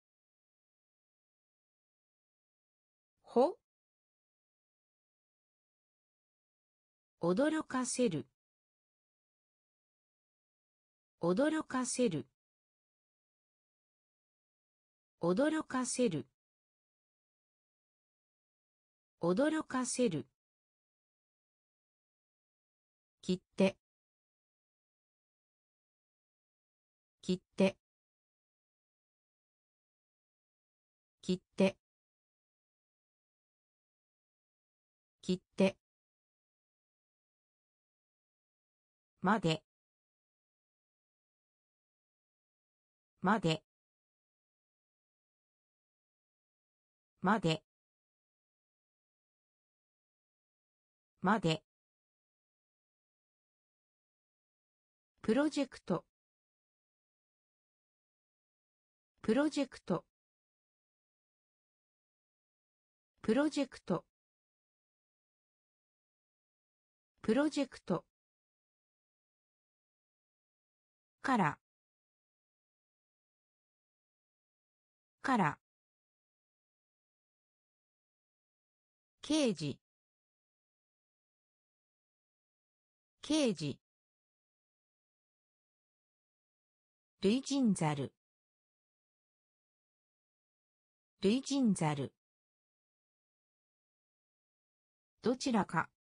ほ驚かせる驚かせる驚かせる驚かせる切って切って切って切ってまでまでまでまでプロジェクトプロジェクトプロジェクトプロジェクトからから刑事刑事類人猿類人猿。どちらか。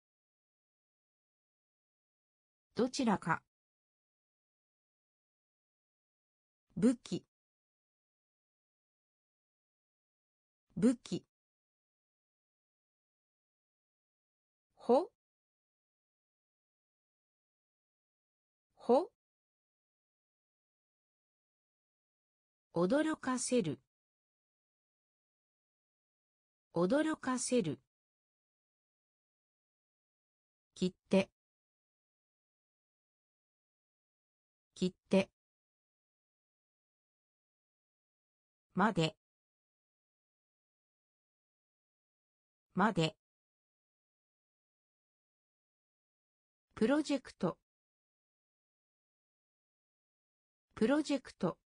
どちらか。武器。武器。ほ。ほ。驚かせる。驚かせる。切手。切手。まで。まで。プロジェクト。プロジェクト。